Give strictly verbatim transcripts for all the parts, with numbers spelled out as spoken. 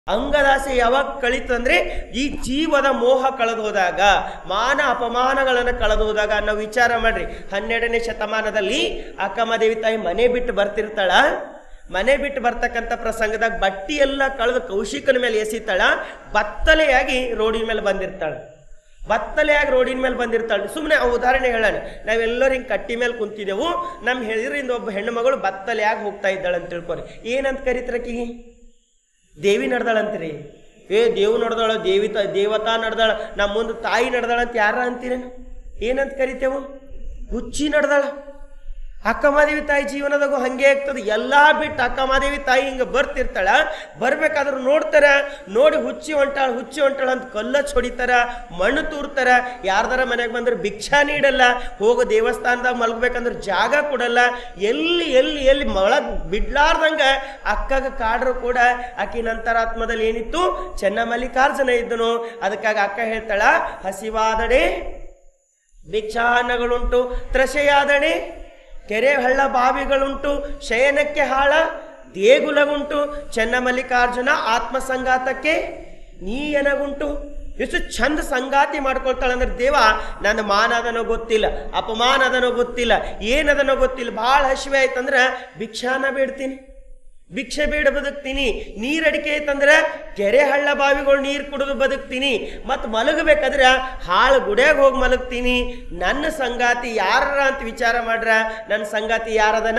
ಅಂಗದಾಸೆ ಯಾವಾಗ ಕಳೀತಂದ್ರೆ ಈ ಜೀವದ ಮೋಹ ಕಳೆದು ಹೋದಾಗ, ಮಾನ ಅಪಮಾನಗಳನ್ನು ಕಳೆದು ಹೋದಾಗ. ನಾವು ವಿಚಾರ ಮಾಡ್ರಿ, ಹನ್ನೆರಡನೇ ಶತಮಾನದಲ್ಲಿ ಅಕ್ಕಮಹಾದೇವಿ ತಾಯಿ ಮನೆ ಬಿಟ್ಟು ಬರ್ತಿರ್ತಾಳ. ಮನೆ ಬಿಟ್ಟು ಬರ್ತಕ್ಕಂಥ ಪ್ರಸಂಗದಾಗ ಬಟ್ಟಿ ಎಲ್ಲ ಕಳೆದು ಕೌಶಿಕನ ಮೇಲೆ ಎಸಿತಾಳ. ಬತ್ತಲೆಯಾಗಿ ರೋಡಿನ ಮೇಲೆ ಬಂದಿರ್ತಾಳೆ. ಬತ್ತಲೆಯಾಗಿ ರೋಡಿನ ಮೇಲೆ ಬಂದಿರ್ತಾಳೆ. ಸುಮ್ಮನೆ ಆ ಉದಾಹರಣೆ ಹೇಳೋಣ. ನಾವೆಲ್ಲರೂ ಹಿಂಗೆ ಕಟ್ಟಿ ಮೇಲೆ ಕುಂತಿದ್ದೆವು. ನಮ್ಮ ಹೆದರಿಂದ ಒಬ್ಬ ಹೆಣ್ಣು ಮಗಳು ಬತ್ತಲೆಯಾಗಿ ಹೋಗ್ತಾ ಇದ್ದಾಳೆ ಅಂತ ತಿಳ್ಕೊರಿ. ಏನಂತ ಕರಿತಾರಕಿ? ದೇವಿ ನಡೆದಾಳಂತೀರಿ. ಏ ದೇವು ನಡೆದಾಳ, ದೇವಿ ತ ದೇವತಾ ನಡೆದಾಳ, ನಮ್ಮ ಮುಂದೆ ತಾಯಿ ನಡೆದಾಳ ಅಂತ ಯಾರ ಅಂತೀರೇನು? ಏನಂತ ಕರಿತೇವು? ಹುಚ್ಚಿ ನಡೆದಾಳ. ಅಕ್ಕಮಹಾದೇವಿ ತಾಯಿ ಜೀವನದಾಗೂ ಹಂಗೆ ಆಗ್ತದೆ. ಎಲ್ಲ ಬಿಟ್ಟು ಅಕ್ಕಮಹಾದೇವಿ ತಾಯಿ ಹಿಂಗೆ ಬರ್ತಿರ್ತಾಳ. ಬರ್ಬೇಕಾದ್ರೂ ನೋಡ್ತಾರ, ನೋಡಿ ಹುಚ್ಚಿ ಹೊಂಟಾಳ ಹುಚ್ಚಿ ಹೊಂಟಾಳ ಅಂತ ಕಲ್ಲಚ್ಚ ಹೊಡಿತಾರ, ಮಣ್ಣು ತೂರ್ತಾರ. ಯಾರ್ದಾರ ಮನೆಗೆ ಬಂದ್ರೆ ಭಿಕ್ಷಾ ನೀಡಲ್ಲ, ಹೋಗೋ ದೇವಸ್ಥಾನದಾಗ ಮಲ್ಗಬೇಕಂದ್ರೆ ಜಾಗ ಕೊಡಲ್ಲ. ಎಲ್ಲಿ ಎಲ್ಲಿ ಎಲ್ಲಿ ಒಳಗೆ ಬಿಡ್ಲಾರ್ದಂಗ ಅಕ್ಕಗ ಕಾಡ್ರು ಕೂಡ ಆಕಿ ನಂತರಾತ್ಮದಲ್ಲಿ ಏನಿತ್ತು? ಚೆನ್ನಮಲ್ಲಿಕಾರ್ಜುನ ಇದ್ದನು. ಅದಕ್ಕಾಗಿ ಅಕ್ಕ ಹೇಳ್ತಾಳ, ಹಸಿವಾದಡೆ ಭಿಕ್ಷಾನ್ನಗಳುಂಟು, ತ್ರಸೆಯಾದಡೆ ಕೆರೆ ಹಳ್ಳ ಬಾವಿಗಳುಂಟು, ಶಯನಕ್ಕೆ ಹಾಳ ದೇಗುಲಗುಂಟು, ಚೆನ್ನಮಲ್ಲಿಕಾರ್ಜುನ ಆತ್ಮಸಂಗಾತಕ್ಕೆ ನೀ ಎನಗುಂಟು. ಎಷ್ಟು ಚಂದ ಸಂಗಾತಿ ಮಾಡ್ಕೊಳ್ತಾಳಂದ್ರೆ, ದೇವ ನನ್ನ ಮಾನ ಅದನೋ ಗೊತ್ತಿಲ್ಲ, ಅಪಮಾನ ಅದನೋ ಗೊತ್ತಿಲ್ಲ, ಏನದನೋ ಗೊತ್ತಿಲ್ಲ, ಭಾಳ ಹಸಿವೆ ಆಯ್ತಂದ್ರೆ ಭಿಕ್ಷಾನ ಬೇಡ್ತೀನಿ, ಭಿಕ್ಷೆ ಬೇಡ ಬದುಕ್ತೀನಿ. ನೀರಡಿಕೆ ಐತಂದ್ರೆ ಕೆರೆ ಹಳ್ಳ ಬಾವಿಗಳು ನೀರು ಕುಡಿದು ಬದುಕ್ತೀನಿ. ಮತ್ತು ಮಲಗಬೇಕಾದ್ರೆ ಹಾಳು ಗುಡ್ಯಾಗ ಹೋಗಿ ಮಲಗ್ತೀನಿ. ನನ್ನ ಸಂಗಾತಿ ಯಾರ ಅಂತ ವಿಚಾರ ಮಾಡ್ರ, ನನ್ನ ಸಂಗಾತಿ ಯಾರದನ?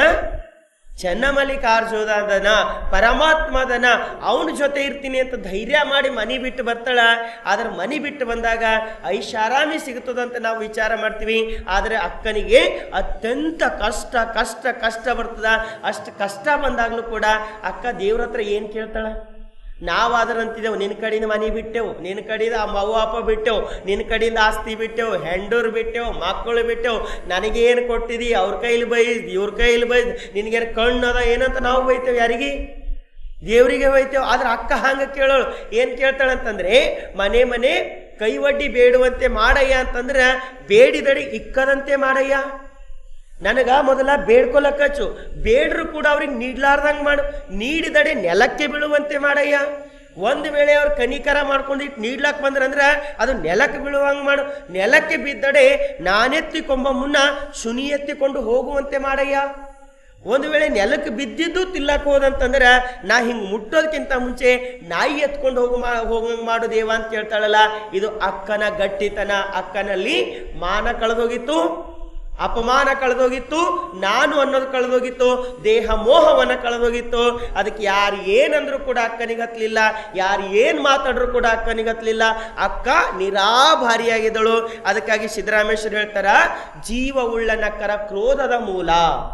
ಚೆನ್ನಮಲ್ಲಿಕಾರ್ಜುನದನ, ಪರಮಾತ್ಮದನ. ಅವನ ಜೊತೆ ಇರ್ತೀನಿ ಅಂತ ಧೈರ್ಯ ಮಾಡಿ ಮನೆ ಬಿಟ್ಟು ಬರ್ತಾಳ. ಆದ್ರೆ ಮನೆ ಬಿಟ್ಟು ಬಂದಾಗ ಐಷಾರಾಮಿ ಸಿಗುತ್ತದಂತ ನಾವು ವಿಚಾರ ಮಾಡ್ತೀವಿ. ಆದರೆ ಅಕ್ಕನಿಗೆ ಅತ್ಯಂತ ಕಷ್ಟ ಕಷ್ಟ ಕಷ್ಟ ಬರ್ತದ. ಅಷ್ಟು ಕಷ್ಟ ಬಂದಾಗ್ಲೂ ಕೂಡ ಅಕ್ಕ ದೇವ್ರ ಹತ್ರ ಏನು ಕೇಳ್ತಾಳ? ನಾವಾದ್ರೆ ಅಂತಿದ್ದೆವು, ನಿನ್ನ ಕಡೆಯಿಂದ ಮನೆ ಬಿಟ್ಟೆವು, ನಿನ್ನ ಕಡೆಯಿಂದ ಅವ್ವ ಅಪ್ಪ ಬಿಟ್ಟೆವು, ನಿನ್ನ ಕಡೆಯಿಂದ ಆಸ್ತಿ ಬಿಟ್ಟೆವು, ಹೆಂಡೂರು ಬಿಟ್ಟೆವು, ಮಕ್ಕಳು ಬಿಟ್ಟೆವು, ನನಗೇನು ಕೊಟ್ಟಿದಿ, ಅವ್ರ ಕೈಲಿ ಬೈದ್ ಇವ್ರ ಕೈಲಿ ಬೈದ್, ನಿನಗೇನು ಕಣ್ಣದ ಏನಂತ ನಾವು ಬೈತೇವೆ. ಯಾರಿಗೆ? ದೇವರಿಗೆ ಬೈತೇವೆ. ಆದ್ರೆ ಅಕ್ಕ ಹಂಗೆ ಕೇಳೋಳು. ಏನು ಕೇಳ್ತಾಳಂತಂದ್ರೆ, ಮನೆ ಮನೆ ಕೈವಡ್ಡಿ ಬೇಡುವಂತೆ ಮಾಡಯ್ಯ ಅಂತಂದ್ರೆ, ಬೇಡಿದಡಿ ಇಕ್ಕದಂತೆ ಮಾಡಯ್ಯ. ನನಗ ಮೊದಲ ಬೇಡ್ಕೊಲಕ್ಕಚ್ಚು, ಬೇಡ್ರು ಕೂಡ ಅವ್ರಿಗೆ ನೀಡ್ಲಾರ್ದಂಗೆ ಮಾಡು, ನೀಡಿದಡೆ ನೆಲಕ್ಕೆ ಬೀಳುವಂತೆ ಮಾಡಯ್ಯ. ಒಂದು ವೇಳೆ ಅವ್ರು ಕನಿಕರ ಮಾಡ್ಕೊಂಡು ಇಟ್ಟು ನೀಡ್ಲಾಕ್ ಬಂದ್ರಂದ್ರೆ ಅದು ನೆಲಕ್ಕೆ ಬೀಳುವಂಗೆ ಮಾಡು, ನೆಲಕ್ಕೆ ಬಿದ್ದಡೆ ನಾನೆತ್ತಿಕೊಂಬ ಮುನ್ನ ಶುನಿ ಎತ್ತಿಕೊಂಡು ಹೋಗುವಂತೆ ಮಾಡಯ್ಯ. ಒಂದು ವೇಳೆ ನೆಲಕ್ಕೆ ಬಿದ್ದಿದ್ದು ತಿಲ್ಲಕ್ಕೆ ಹೋದಂತಂದ್ರೆ ನಾ ಹಿಂಗೆ ಮುಟ್ಟೋದಕ್ಕಿಂತ ಮುಂಚೆ ನಾಯಿ ಎತ್ಕೊಂಡು ಹೋಗು ಮಾ ಹೋಗಂಗೆ ಮಾಡು ದೇವ ಅಂತ ಕೇಳ್ತಾಳಲ್ಲ. ಇದು ಅಕ್ಕನ ಗಟ್ಟಿತನ. ಅಕ್ಕನಲ್ಲಿ ಮಾನ ಕಳೆದೋಗಿತ್ತು, ಅಪಮಾನ ಕಳೆದೋಗಿತ್ತು, ನಾನು ಅನ್ನೋದು ಕಳೆದೋಗಿತ್ತು, ದೇಹ ಮೋಹವನ್ನು ಕಳೆದೋಗಿತ್ತು. ಅದಕ್ಕೆ ಯಾರು ಏನಂದ್ರು ಕೂಡ ಅಕ್ಕನಿಗೆ ಹತ್ತಲಿಲ್ಲ, ಯಾರು ಏನು ಮಾತಾಡ್ರು ಕೂಡ ಅಕ್ಕನಿಗೆ ಹತ್ತಲಿಲ್ಲ. ಅಕ್ಕ ನಿರಾಭಾರಿಯಾಗಿದ್ದಳು. ಅದಕ್ಕಾಗಿ ಸಿದ್ದರಾಮೇಶ್ವರ ಹೇಳ್ತಾರ, ಜೀವ ಉಳ್ಳ ನಕ್ಕರ ಕ್ರೋಧದ ಮೂಲ.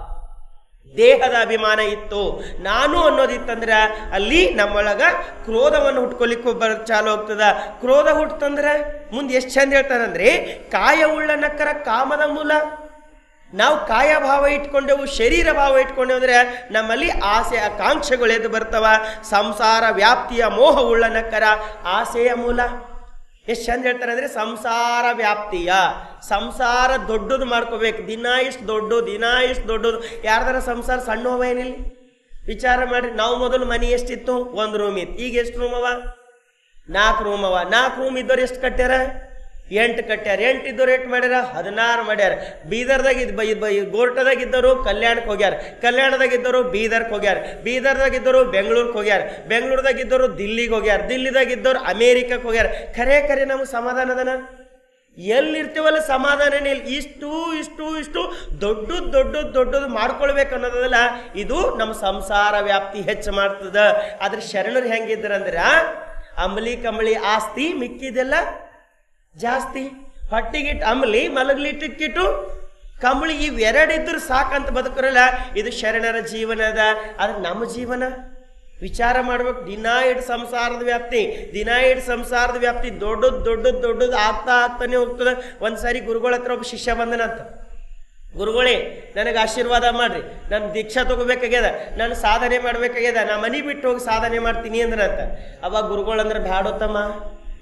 ದೇಹದ ಅಭಿಮಾನ ಇತ್ತು, ನಾನು ಅನ್ನೋದಿತ್ತಂದ್ರೆ ಅಲ್ಲಿ ನಮ್ಮೊಳಗ ಕ್ರೋಧವನ್ನು ಹುಟ್ಕೊಲಿಕ್ಕೂ ಬರ ಚಾಲು ಹೋಗ್ತದ. ಕ್ರೋಧ ಹುಟ್ಟಂದ್ರೆ ಮುಂದೆ ಎಷ್ಟು ಚಂದ ಹೇಳ್ತಾರಂದ್ರೆ, ಕಾಯ ಉಳ್ಳ ನಕ್ಕರ ಕಾಮದ ಮೂಲ. ನಾವು ಕಾಯ ಭಾವ ಇಟ್ಕೊಂಡೆವು, ಶರೀರ ಭಾವ ಇಟ್ಕೊಂಡೆವು ಅಂದ್ರೆ ನಮ್ಮಲ್ಲಿ ಆಸೆ ಆಕಾಂಕ್ಷೆಗಳು ಎದ್ದು ಬರ್ತಾವ. ಸಂಸಾರ ವ್ಯಾಪ್ತಿಯ ಮೋಹ ಉಳ್ಳ ನಕ್ಕರ ಆಸೆಯ ಮೂಲ. ಎಷ್ಟು ಚಂದ ಹೇಳ್ತಾರೆ ಅಂದರೆ, ಸಂಸಾರ ವ್ಯಾಪ್ತಿಯ, ಸಂಸಾರ ದೊಡ್ಡದು ಮಾಡ್ಕೋಬೇಕು. ದಿನ ಇಷ್ಟು ದೊಡ್ಡ ದಿನ ಇಷ್ಟು ದೊಡ್ಡದು. ಯಾರ್ದಾರ ಸಂಸಾರ ಸಣ್ಣ ಅವ ಏನಿಲ್ಲ? ವಿಚಾರ ಮಾಡಿರಿ. ನಾವು ಮೊದಲು ಮನೆ ಎಷ್ಟಿತ್ತು? ಒಂದು ರೂಮ್ ಇತ್ತು. ಈಗ ಎಷ್ಟು ರೂಮ್ ಅವ? ನಾಲ್ಕು ರೂಮ್ ಅವ. ನಾಲ್ಕು ರೂಮ್ ಇದ್ದವ್ರು ಎಷ್ಟು ಕಟ್ಟ್ಯಾರ? ಎಂಟು ಕಟ್ಟ್ಯಾರ. ಎಂಟು ಇದ್ದವ್ರು ಎಷ್ಟು ಮಾಡ್ಯಾರ? ಹದಿನಾರು ಮಾಡ್ಯಾರ. ಬೀದರ್ದಾಗ ಇದ್ ಗೋರ್ಟದಾಗ ಇದ್ದವರು ಕಲ್ಯಾಣಕ್ಕೆ ಹೋಗ್ಯಾರ, ಕಲ್ಯಾಣದಾಗ ಇದ್ದವರು ಬೀದರ್ಗೆ ಹೋಗ್ಯಾರ, ಬೀದರ್ದಾಗ ಇದ್ದವರು ಬೆಂಗಳೂರಿಗೆ ಹೋಗ್ಯಾರ, ಬೆಂಗಳೂರದಾಗ ಇದ್ದವರು ದಿಲ್ಲಿಗೆ ಹೋಗ್ಯಾರ, ದಿಲ್ಲಿದಾಗ ಇದ್ದವ್ರು ಅಮೇರಿಕಕ್ಕೆ ಹೋಗ್ಯಾರ. ಖರೆ ಖರೆ ನಮಗೆ ಸಮಾಧಾನದನ? ಎಲ್ಲಿರ್ತೀವಲ್ಲ ಸಮಾಧಾನನೇ ಇಲ್ಲ. ಇಷ್ಟು ಇಷ್ಟು ಇಷ್ಟು ದೊಡ್ಡದು ದೊಡ್ಡದು ದೊಡ್ಡದು ಮಾಡ್ಕೊಳ್ಬೇಕು ಅನ್ನೋದಲ್ಲ, ಇದು ನಮ್ಮ ಸಂಸಾರ ವ್ಯಾಪ್ತಿ ಹೆಚ್ಚು ಮಾಡ್ತದ. ಆದ್ರೆ ಶರಣರು ಹೆಂಗಿದ್ರಂದ್ರೆ, ಅಂಬಲಿ ಕಂಬಳಿ ಆಸ್ತಿ, ಮಿಕ್ಕಿದೆಲ್ಲ ಜಾಸ್ತಿ. ಹೊಟ್ಟಿಗಿಟ್ಟು ಅಂಬಲಿ, ಮಲಗ್ಲಿಟ್ಟಿಕ್ಕಿಟ್ಟು ಕಂಬಳಿ, ಇವೆರಡಿದ್ರು ಸಾಕಂತ ಬದುಕರಲ್ಲ. ಇದು ಶರಣರ ಜೀವನದ. ಆದ್ರೆ ನಮ್ಮ ಜೀವನ ವಿಚಾರ ಮಾಡ್ಬೇಕು. ದಿನ ಇಟ್ಟು ಸಂಸಾರದ ವ್ಯಾಪ್ತಿ, ದಿನ ಇಟ್ಟು ಸಂಸಾರದ ವ್ಯಾಪ್ತಿ ದೊಡ್ಡದು ದೊಡ್ಡದು ದೊಡ್ಡದು ಆಗ್ತಾ ಆಗ್ತಾನೆ ಹೋಗ್ತದೆ. ಒಂದು ಸಾರಿ ಗುರುಗಳ ಹತ್ರ ಒಬ್ಬ ಶಿಷ್ಯ ಬಂದನಂತ. ಗುರುಗಳೇ, ನನಗೆ ಆಶೀರ್ವಾದ ಮಾಡ್ರಿ, ನಾನು ದೀಕ್ಷಾ ತಗೋಬೇಕಾಗ್ಯದ, ನಾನು ಸಾಧನೆ ಮಾಡ್ಬೇಕಾಗ್ಯದ, ನಾ ಮನೆ ಬಿಟ್ಟು ಹೋಗಿ ಸಾಧನೆ ಮಾಡ್ತೀನಿ ಅಂದ್ರಂತ. ಅವಾಗ ಗುರುಗಳಂದ್ರೆ, ಬ್ಯಾಡೋತಮ್ಮ,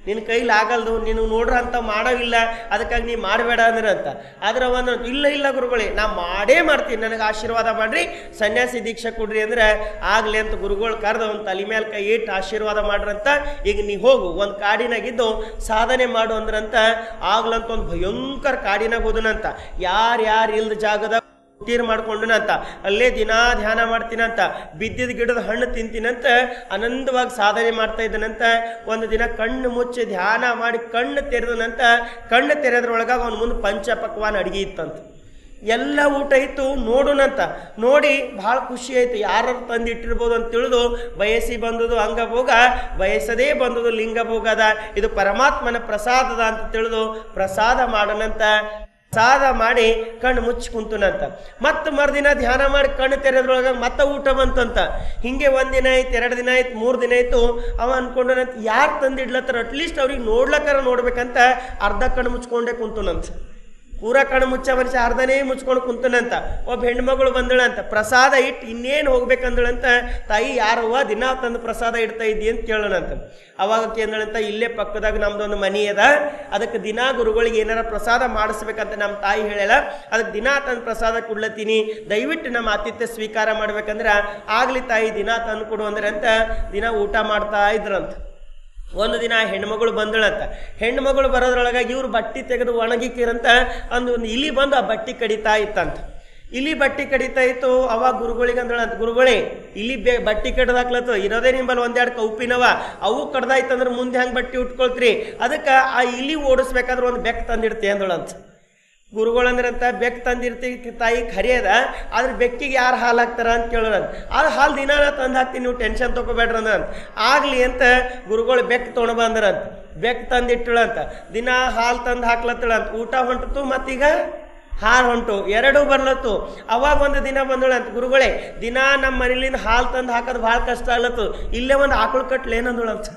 ನಿನ್ನ ಕೈಲಿ ಆಗಲ್ದು, ನೀನು ನೋಡ್ರ ಅಂತ ಮಾಡೋವಿಲ್ಲ, ಅದಕ್ಕಾಗಿ ನೀ ಮಾಡಬೇಡ ಅಂದ್ರೆ ಅಂತ. ಆದ್ರೆ ಒಂದು ಇಲ್ಲ ಇಲ್ಲ ಗುರುಗಳೇ, ನಾ ಮಾಡೇ ಮಾಡ್ತೀನಿ, ನನಗೆ ಆಶೀರ್ವಾದ ಮಾಡ್ರಿ, ಸನ್ಯಾಸಿ ದೀಕ್ಷೆ ಕೊಡ್ರಿ ಅಂದ್ರೆ ಆಗ್ಲಿ ಅಂತ ಗುರುಗಳು ಕರೆದು ಒಂದು ತಲೆ ಮೇಲೆ ಕೈ ಇಟ್ಟು ಆಶೀರ್ವಾದ ಮಾಡ್ರಂತ. ಈಗ ನೀ ಹೋಗು ಒಂದು ಕಾಡಿನಾಗಿದ್ದು ಸಾಧನೆ ಮಾಡು ಅಂದ್ರಂತ. ಆಗ್ಲಂತ ಒಂದು ಭಯಂಕರ ಕಾಡಿನಾಗ ಹೋದನಂತ. ಯಾರು ಯಾರು ಇಲ್ದ ಜಾಗದ ತೀರ್ ಮಾಡ್ಕೊಂಡನಂತ. ಅಲ್ಲೇ ದಿನಾ ಧ್ಯಾನ ಮಾಡ್ತೀನಂತ, ಬಿದ್ದಿದ ಗಿಡದ ಹಣ್ಣು ತಿಂತೀನಂತ, ಆನಂದವಾಗಿ ಸಾಧನೆ ಮಾಡ್ತಾ ಇದ್ದನಂತ. ಒಂದು ದಿನ ಕಣ್ಣು ಮುಚ್ಚಿ ಧ್ಯಾನ ಮಾಡಿ ಕಣ್ಣು ತೆರೆದನಂತ. ಕಣ್ಣು ತೆರೆದ್ರೊಳಗಾಗ ಅವನ ಮುಂದೆ ಪಂಚಪಕ್ವಾನ್ ಅಡಿಗೆ ಇತ್ತಂತ. ಎಲ್ಲ ಊಟ ಇತ್ತು, ನೋಡೋಣಂತ. ನೋಡಿ ಭಾಳ ಖುಷಿ ಆಯ್ತು, ಯಾರು ತಂದಿಟ್ಟಿರ್ಬೋದು ಅಂತ ತಿಳಿದು ಬಯಸಿ ಬಂದುದು ಅಂಗಭೋಗ, ಬಯಸದೇ ಬಂದುದು ಲಿಂಗಭೋಗದ, ಇದು ಪರಮಾತ್ಮನ ಪ್ರಸಾದದ ಅಂತ ತಿಳಿದು ಪ್ರಸಾದ ಮಾಡೋಣಂತ. ಪ್ರಸಾದ ಮಾಡಿ ಕಣ್ಣು ಮುಚ್ಚಿ ಕುಂತನಂತ. ಮತ್ತು ಮರುದಿನ ಧ್ಯಾನ ಮಾಡಿ ಕಣ್ಣು ತೆರೆದ್ರೊಳಗ ಮತ್ತೆ ಊಟ ಬಂತಂತ. ಹಿಂಗೆ ಒಂದಿನ ಆಯ್ತು, ಎರಡು ದಿನ ಆಯ್ತು, ಮೂರು ದಿನ ಆಯ್ತು. ಅವ ಅನ್ಕೊಂಡನಂತ ಯಾರು ತಂದಿಡ್ಲತ್ತಾರ, ಅಟ್ಲೀಸ್ಟ್ ಅವ್ರಿಗೆ ನೋಡ್ಲಕ್ಕಾರ ನೋಡ್ಬೇಕಂತ ಅರ್ಧ ಕಣ್ಣು ಮುಚ್ಕೊಂಡೇ ಕುಂತನಂತ. ಪೂರಾ ಕಣ್ಣು ಮುಚ್ಚ ಮನುಷ್ಯ ಅರ್ಧನೇ ಮುಚ್ಕೊಂಡು ಕುಂತನಂತ. ಒಬ್ಬ ಹೆಣ್ಮಗಳು ಬಂದಳಂತ, ಪ್ರಸಾದ ಇಟ್ಟು ಇನ್ನೇನು ಹೋಗ್ಬೇಕಂದಳಂತ. ತಾಯಿ ಯಾರವ್ವ ದಿನ ತಂದು ಪ್ರಸಾದ ಇಡ್ತಾ ಇದ್ದಿ ಅಂತ ಕೇಳೋಣಂತ. ಅವಾಗ ಕೇಂದ್ರಂತ, ಇಲ್ಲೇ ಪಕ್ಕದಾಗ ನಮ್ದೊಂದು ಮನಿ ಅದ, ಅದಕ್ಕೆ ದಿನಾ ಗುರುಗಳಿಗೆ ಏನಾರ ಪ್ರಸಾದ ಮಾಡಿಸ್ಬೇಕಂತ ನಮ್ಮ ತಾಯಿ ಹೇಳಲ್ಲ, ಅದಕ್ಕೆ ದಿನಾ ತಂದು ಪ್ರಸಾದ ಕೊಡ್ಲತ್ತೀನಿ, ದಯವಿಟ್ಟು ನಮ್ಮ ಆತಿಥ್ಯ ಸ್ವೀಕಾರ ಮಾಡ್ಬೇಕಂದ್ರೆ ಆಗ್ಲಿ ತಾಯಿ ದಿನಾ ತಂದು ಕೊಡು ಅಂದ್ರೆ ಅಂತ ದಿನ ಊಟ ಮಾಡ್ತಾ ಇದ್ರಂತ. ಒಂದು ದಿನ ಹೆಣ್ಮಗಳು ಬಂದಳಂತ. ಹೆಣ್ಮಗಳು ಬರೋದ್ರೊಳಗೆ ಇವ್ರು ಬಟ್ಟೆ ತೆಗೆದು ಒಣಗಿಕ್ಕಿರಂತ. ಒಂದು ಒಂದು ಇಲಿ ಬಂದು ಆ ಬಟ್ಟೆ ಕಡಿತಾ ಇತ್ತಂತ. ಇಲಿ ಬಟ್ಟೆ ಕಡಿತಾ ಇತ್ತು. ಅವಾಗ ಗುರುಗಳಿಗೆ ಅಂದಳಂತ, ಗುರುಗಳೇ ಇಲ್ಲಿ ಬೇ ಬಟ್ಟೆ ಕಡ್ದಾಕ್ಲತ್ತು, ಇರೋದೇ ನಿಂಬಲ್ಲಿ ಒಂದೆರಡು ಕೌಪಿನವ, ಅವು ಕಡ್ದಾಯ್ತಂದ್ರೆ ಮುಂದೆ ಹೆಂಗೆ ಬಟ್ಟೆ ಉಟ್ಕೊಳ್ತ್ರಿ, ಅದಕ್ಕೆ ಆ ಇಲಿ ಓಡಿಸ್ಬೇಕಾದ್ರೆ ಒಂದು ಬೆಕ್ ತಂದಿಡ್ತಿ ಅಂದಳಂತ. ಗುರುಗಳಂದ್ರಂತ, ಬೆಕ್ ತಂದಿರ್ತಿ ತಾಯಿ ಖರಿ ಅದ, ಆದ್ರೆ ಬೆಕ್ಕಿಗೆ ಯಾರು ಹಾಲು ಹಾಕ್ತಾರ ಅಂತ ಕೇಳೋರಂತ. ಅದು ಹಾಲು ದಿನ ತಂದು ಹಾಕ್ತೀನಿ, ನೀವು ಟೆನ್ಷನ್ ತೊಗೋಬೇಡ್ರಿ ಅಂದ್ರಂತ. ಆಗ್ಲಿ ಅಂತ ಗುರುಗಳು ಬೆಕ್ ತೊಗೊಂಡು ಬಂದ್ರಂತ. ಬೆಕ್ ತಂದಿಟ್ಟಳಂತ. ದಿನ ಹಾಲು ತಂದು ಹಾಕ್ಲತ್ತಳಂತ. ಊಟ ಹೊಂಟತು, ಮತ್ತೀಗ ಹಾಲು ಹೊಂಟು, ಎರಡೂ ಬರ್ಲತ್ತು. ಅವಾಗ ಒಂದು ದಿನ ಬಂದಳಂತ, ಗುರುಗಳೇ ದಿನ ನಮ್ಮ ಮನೇಲಿಂದ ಹಾಲು ತಂದು ಹಾಕೋದು ಭಾಳ ಕಷ್ಟ ಆಗ್ಲತ್ತು, ಇಲ್ಲೇ ಒಂದು ಆಕಳು ಕಟ್ಲೇನಂದಳಂತ.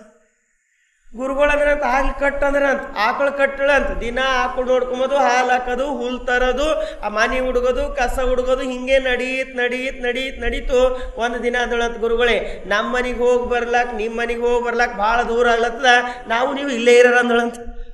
ಗುರುಗಳಂದ್ರಂತ, ಹಾಲು ಕಟ್ ಅಂದ್ರಂತ. ಆಕಳು ಕಟ್ಟಳಂತ. ದಿನ ಆಕಳು ನೋಡ್ಕೊಂಬೋದು, ಹಾಲು ಹಾಕೋದು, ಹುಲ್ ತರೋದು, ಆ ಮನೆ ಹುಡುಗೋದು, ಕಸ ಹುಡುಗೋದು, ಹಿಂಗೆ ನಡೀತ್ ನಡೀತ್ ನಡೀತ್ ನಡೀತು. ಒಂದು ದಿನ ಅಂದಳಂತ, ಗುರುಗಳೇ ನಮ್ಮ ಮನೆಗೆ ಹೋಗಿ ಬರ್ಲಾಕ್ ನಿಮ್ಮ ಮನೆಗೆ ಹೋಗಿ ಬರ್ಲಾಕ್ ಭಾಳ ದೂರ ಆಗ್ಲತ್ತದ, ನಾವು ನೀವು ಇಲ್ಲೇ ಇರೋರ ಅಂದಳಂತ.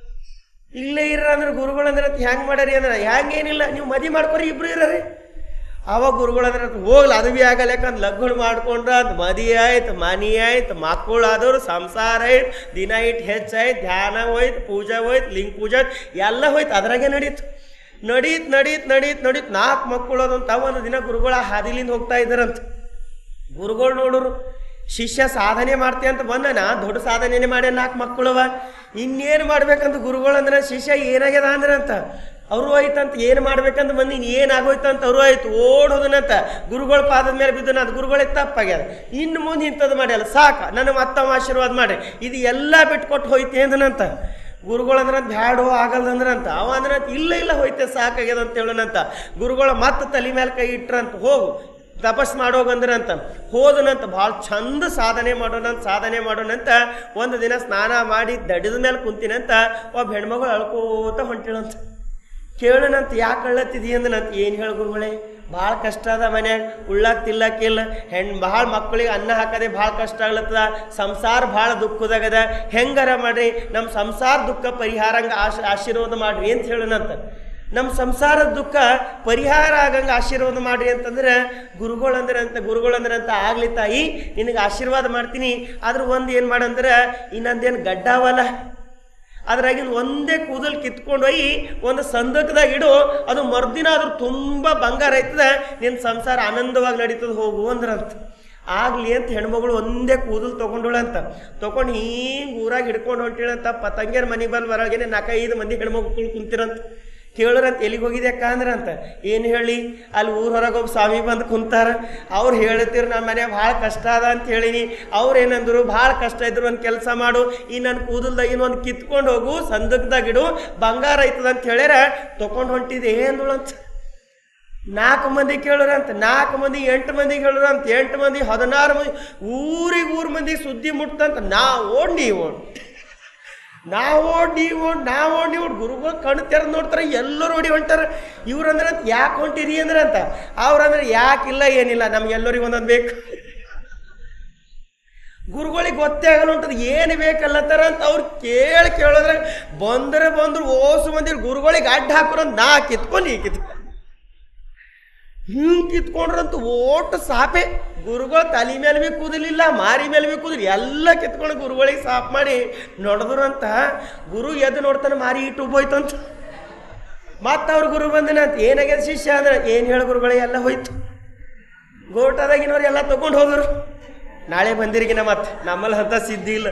ಇಲ್ಲೇ ಇರ ಅಂದ್ರೆ ಗುರುಗಳಂದ್ರಂತ, ಹೆಂಗೆ ಮಾಡ್ಯಾರಿ ಅಂದ್ರೆ, ಹೆಂಗೇನಿಲ್ಲ ನೀವು ಮದಿ ಮಾಡ್ಕೊರಿ, ಇಬ್ರು ಇರ್ರಿ. ಅವಾಗ ಗುರುಗಳಂದ್ರೆ ಹೋಗ್ಲಿ ಅದು ಭೀ ಆಗಲ್ಲ, ಯಾಕಂದ್ರೆ ಲಗ್ನ ಮಾಡ್ಕೊಂಡ್ರ ಅಂತ ಮದಿ ಆಯ್ತು, ಮನಿ ಆಯ್ತು, ಮಕ್ಕಳು ಆದವ್ರು, ಸಂಸಾರ ಆಯ್ತು, ದಿನ ಇಟ್ಟು ಹೆಚ್ಚಾಯ್ತು, ಧ್ಯಾನ ಹೋಯ್ತು, ಪೂಜೆ ಹೋಯ್ತು, ಲಿಂಗ ಪೂಜೆ ಎಲ್ಲ ಹೋಯ್ತು, ಅದ್ರಾಗೆ ನಡೀತು. ನಡೀತ್ ನಡೀತ್ ನಡೀತ್ ನಡೀತ್ ನಾಲ್ಕು ಮಕ್ಕಳು ಅದಂತ. ಒಂದು ದಿನ ಗುರುಗಳ ಹಾದಿಲಿಂದ ಹೋಗ್ತಾ ಇದ್ದಾರಂತ. ಗುರುಗಳು ನೋಡೋರು, ಶಿಷ್ಯ ಸಾಧನೆ ಮಾಡ್ತೀಯ ಅಂತ ಬಂದನ, ದೊಡ್ಡ ಸಾಧನೆನೇ ಮಾಡ್ಯ, ನಾಲ್ಕು ಮಕ್ಕಳವ, ಇನ್ನೇನು ಮಾಡ್ಬೇಕಂತ ಗುರುಗಳಂದ್ರೆ, ಶಿಷ್ಯ ಏನಾಗ್ಯದ ಅಂದ್ರಂತ. ಅವರು ಆಯ್ತಂತ, ಏನು ಮಾಡ್ಬೇಕಂತ ಬಂದು ಇನ್ನು ಏನಾಗೋಯ್ತಂತ ಅವರು ಆಯ್ತು, ಓಡೋದನಂತ. ಗುರುಗಳ ಪಾದದ ಮೇಲೆ ಬಿದ್ದನ, ಅದು ಗುರುಗಳೇ ತಪ್ಪಾಗ್ಯದ, ಇನ್ನು ಮುಂದೆ ಇಂಥದ್ದು ಮಾಡ್ಯಲ್ಲ, ಸಾಕ ನನ್ನ ಮತ್ತವ ಆಶೀರ್ವಾದ ಮಾಡಿ, ಇದು ಎಲ್ಲ ಬಿಟ್ಕೊಟ್ಟು ಹೋಯ್ತೆ ಅಂದನಂತ. ಗುರುಗಳಂದ್ರ ಬ್ಯಾಡೋ ಆಗಲ್ದಂದ್ರಂತ. ಅವ ಅಂದ್ರಂತ, ಇಲ್ಲ ಇಲ್ಲ ಹೋಯ್ತೆ ಸಾಕಾಗ್ಯದ ಅಂತ ಹೇಳೋಣಂತ. ಗುರುಗಳ ಮತ್ತೆ ತಲೆ ಮೇಲೆ ಕೈ ಇಟ್ರಂತ, ಹೋಗು ತಪಸ್ ಮಾಡೋಗಂದ್ರಂತ. ಹೋದನಂತ, ಭಾಳ ಚಂದ ಸಾಧನೆ ಮಾಡೋಣಂತ ಸಾಧನೆ ಮಾಡೋಣಂತ. ಒಂದು ದಿನ ಸ್ನಾನ ಮಾಡಿ ದಡಿದ ಮೇಲೆ ಕುಂತಿನಂತ. ಒಬ್ಬ ಹೆಣ್ಮಗಳು ಅಳ್ಕೋತ ಹೊಂಟಿಳಂತ. ಕೇಳೋಣಂತ, ಯಾಕೆ ಅಳ್ಳತ್ತಿದಿ ಅಂದನಂತ. ಏನು ಹೇಳ ಗುರುಗಳೇ, ಭಾಳ ಕಷ್ಟ ಅದ ಮನ್ಯಾಗ, ಉಳ್ಳಾಕ ತಿಲ್ಲಕ್ಕಿಲ್ಲ, ಹೆಣ್ಣು ಭಾಳ ಮಕ್ಕಳಿಗೆ ಅನ್ನ ಹಾಕದೆ ಭಾಳ ಕಷ್ಟ ಆಗ್ಲತ್ತದ, ಸಂಸಾರ ಭಾಳ ದುಃಖದಾಗದ, ಹೆಂಗಾರ ಮಾಡ್ರಿ ನಮ್ಮ ಸಂಸಾರ ದುಃಖ ಪರಿಹಾರಂಗ ಆಶ್ ಆಶೀರ್ವಾದ ಮಾಡ್ರಿ ಅಂತ ಹೇಳೋಣಂತ. ನಮ್ಮ ಸಂಸಾರದ ದುಃಖ ಪರಿಹಾರ ಆಗಂಗೆ ಆಶೀರ್ವಾದ ಮಾಡ್ರಿ ಅಂತಂದ್ರೆ ಗುರುಗಳಂದ್ರೆ ಅಂತ ಗುರುಗಳಂದ್ರೆ ಅಂತ ಆಗ್ಲಿ ತಾಯಿ ನಿನಗೆ ಆಶೀರ್ವಾದ ಮಾಡ್ತೀನಿ. ಆದ್ರೆ ಒಂದು ಏನು ಮಾಡಂದ್ರೆ, ಇನ್ನೊಂದೇನು ಗಡ್ಡಾವಲ್ಲ, ಅದ್ರಾಗಿಂದ ಒಂದೇ ಕೂದಲು ಕಿತ್ಕೊಂಡು ಹೋಗಿ ಒಂದು ಸಂದಕದಾಗ ಇಡು, ಅದು ಮರ್ದಿನ ಆದ್ರೂ ತುಂಬ ಬಂಗಾರ ಆಯ್ತದ, ನಿನ್ನ ಸಂಸಾರ ಆನಂದವಾಗಿ ನಡೀತದೆ, ಹೋಗು ಅಂದ್ರಂತ. ಆಗಲಿ ಅಂತ ಹೆಣ್ಮಗಳು ಒಂದೇ ಕೂದಲು ತೊಗೊಂಡೋಳಂತ. ತೊಗೊಂಡು ಹಿಂಗೆ ಊರಾಗ ಹಿಡ್ಕೊಂಡು ಹೊಂಟಿಳಂತ. ಪತಂಗ್ಯರ ಮನೆ ಬಲ್ ಬರಗೇನೆ ನಾಲ್ಕೈದು ಮಂದಿ ಹೆಣ್ಮಕ್ಳು ಕುಂತಿರಂತ. ಕೇಳೋರಂತ, ಎಲ್ಲಿಗೆ ಹೋಗಿದೆ ಅಕ್ಕ ಅಂದ್ರಂತ. ಏನು ಹೇಳಿ, ಅಲ್ಲಿ ಊರ ಹೊರಗೆ ಒಬ್ಬ ಸ್ವಾಮಿ ಬಂದು ಕುಂತಾರ, ಅವ್ರು ಹೇಳ್ತೀರು ನಮ್ಮ ಮನೆ ಭಾಳ ಕಷ್ಟ ಅದ ಅಂತ ಹೇಳಿನಿ. ಅವ್ರು ಏನಂದ್ರು, ಭಾಳ ಕಷ್ಟ ಇದ್ರು ಒಂದು ಕೆಲಸ ಮಾಡು, ಈ ನನ್ನ ಕೂದಲ್ದಾಗ ಇನ್ನೊಂದು ಕಿತ್ಕೊಂಡು ಹೋಗು, ಸಂದಕದಾಗಿಡು, ಬಂಗಾರ ಐತದ ಅಂತ ಹೇಳ್ಯಾರ, ತೊಗೊಂಡು ಹೊಂಟಿದೆ ಅಂದಳಂತ. ನಾಲ್ಕು ಮಂದಿ ಕೇಳೋರಂತ, ನಾಲ್ಕು ಮಂದಿ ಎಂಟು ಮಂದಿಗೆ ಹೇಳೋರಂತ, ಎಂಟು ಮಂದಿ ಹದಿನಾರು ಮಂದಿ, ಊರಿಗೆ ಊರು ಮಂದಿಗೆ ಸುದ್ದಿ ಮುಟ್ತಂತ. ನಾ ಓಡ್ ನೀ ಓಡ್ ನಾವು ಓಡ್ ನೀವು ಓಡ್ ನಾವು ಓಡ್ ನೀವು ಓಡ್ ಗುರುಗಳು ಕಣ್ಣು ತೆರೆದು ನೋಡ್ತಾರೆ, ಎಲ್ಲರೂ ಓಡಿ ಹೊಂಟಾರ. ಇವ್ರಂದ್ರೆ ಅಂತ, ಯಾಕೆ ಹೊಂಟಿರಿ ಅಂದ್ರೆ ಅಂತ. ಅವ್ರಂದ್ರೆ ಯಾಕಿಲ್ಲ ಏನಿಲ್ಲ, ನಮ್ಗೆಲ್ಲರಿಗೂ ಒಂದೊಂದು ಬೇಕು. ಗುರುಗಳಿಗೆ ಗೊತ್ತೇ ಆಗಲ್ಲ ಉಂಟದು ಏನು ಬೇಕಲ್ಲತ್ತಾರ ಅಂತ ಅವ್ರು ಕೇಳಿ ಕೇಳೋದ್ರೆ ಬಂದ್ರೆ ಬಂದ್ರು ಓಸು ಮಂದಿ ಗುರುಗಳಿಗೆ ಅಡ್ಡ ಹಾಕೋರಂತ ನಾ ಕಿತ್ಕೊಂಡು ಈ ಕಿತ್ಕೊಂಡು ಹಿಂಗೆ ಕಿತ್ಕೊಂಡ್ರಂತೂ ಓಟು ಸಾಪೆ. ಗುರುಗಳು ತಲೆ ಮೇಲೆ ಭೀ ಕೂದಲಿಲ್ಲ, ಮಾರಿ ಮೇಲೆ ಭೀ ಕೂದಲಿ, ಎಲ್ಲ ಕಿತ್ಕೊಂಡು ಗುರುಗಳಿಗೆ ಸಾಫ್ ಮಾಡಿ ನೋಡಿದ್ರಂತ. ಗುರು ಎದ್ದು ನೋಡ್ತಾನೆ ಮಾರಿ ಇಟ್ಟು ಹೋಯ್ತಂತ. ಮತ್ತೆ ಅವ್ರ ಗುರು ಬಂದನ ಅಂತ ಏನಾಗ್ಯದ ಶಿಷ್ಯ ಅಂದ್ರೆ ಏನು ಹೇಳು ಗುರುಗಳೇ ಎಲ್ಲ ಹೋಯ್ತು. ಗೋಟದಾಗಿನವ್ರು ಎಲ್ಲ ತಗೊಂಡು ಹೋದ್ರು. ನಾಳೆ ಬಂದಿರಿಗಿನ ಮತ್ತೆ ನಮ್ಮಲ್ಲಿ ಅಂತ ಸಿದ್ಧಿ ಇಲ್ಲ.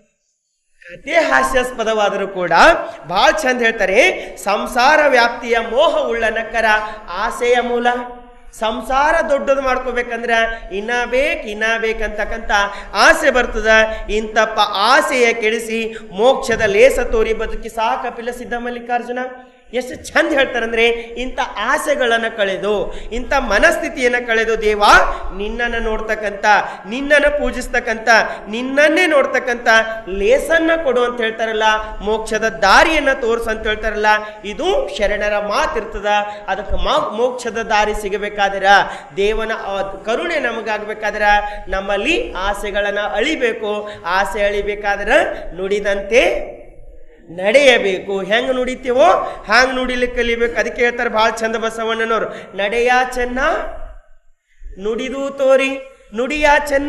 ಕತೆ ಹಾಸ್ಯಾಸ್ಪದವಾದರೂ ಕೂಡ ಭಾಳ ಚಂದ ಹೇಳ್ತಾರೆ. ಸಂಸಾರ ವ್ಯಾಪ್ತಿಯ ಮೋಹ ಉಳ್ಳ ನಕ್ಕರ ಆಸೆಯ ಮೂಲ. ಸಂಸಾರ ದೊಡ್ಡದು ಮಾಡ್ಕೋಬೇಕಂದ್ರೆ ಇನ್ನ ಬೇಕು ಇನ್ನ ಬೇಕಂತಕ್ಕಂಥ ಆಸೆ ಬರ್ತದ. ಇಂತಪ್ಪ ಆಸೆಯ ಕೆಡಿಸಿ ಮೋಕ್ಷದ ಲೇಸ ತೋರಿ ಬದುಕಿ ಸಾ ಕಪಿಲ ಸಿದ್ಧ ಮಲ್ಲಿಕಾರ್ಜುನ. ಎಷ್ಟು ಚಂದ ಹೇಳ್ತಾರಂದ್ರೆ ಇಂಥ ಆಸೆಗಳನ್ನು ಕಳೆದು ಇಂಥ ಮನಸ್ಥಿತಿಯನ್ನು ಕಳೆದು ದೇವ ನಿನ್ನನ್ನು ನೋಡ್ತಕ್ಕಂಥ ನಿನ್ನನ್ನು ಪೂಜಿಸ್ತಕ್ಕಂಥ ನಿನ್ನನ್ನೇ ನೋಡ್ತಕ್ಕಂಥ ಲೇಸನ್ನ ಕೊಡು ಅಂತ ಹೇಳ್ತಾರಲ್ಲ, ಮೋಕ್ಷದ ದಾರಿಯನ್ನು ತೋರಿಸು ಅಂತ ಹೇಳ್ತಾರಲ್ಲ, ಇದು ಶರಣರ ಮಾತಿರ್ತದ. ಅದಕ್ಕೆ ಮೋಕ್ಷದ ದಾರಿ ಸಿಗಬೇಕಾದ್ರ ದೇವನ ಕರುಣೆ ನಮಗಾಗಬೇಕಾದ್ರ ನಮ್ಮಲ್ಲಿ ಆಸೆಗಳನ್ನು ಅಳಿಬೇಕು. ಆಸೆ ಅಳಿಬೇಕಾದ್ರೆ ನುಡಿದಂತೆ ನಡೆಯಬೇಕು. ಹೆಂಗೆ ನುಡಿತೀವೋ ಹ್ಯಾಂಗೆ ನುಡಿಲಿಕ್ಕೆ ಕಲಿಬೇಕು. ಅದಕ್ಕೆ ಹೇಳ್ತಾರೆ ಭಾಳ ಚಂದ ಬಸವಣ್ಣನವರು, ನಡೆಯ ಚೆನ್ನ ನುಡಿದು ತೋರಿ, ನುಡಿಯ ಚೆನ್ನ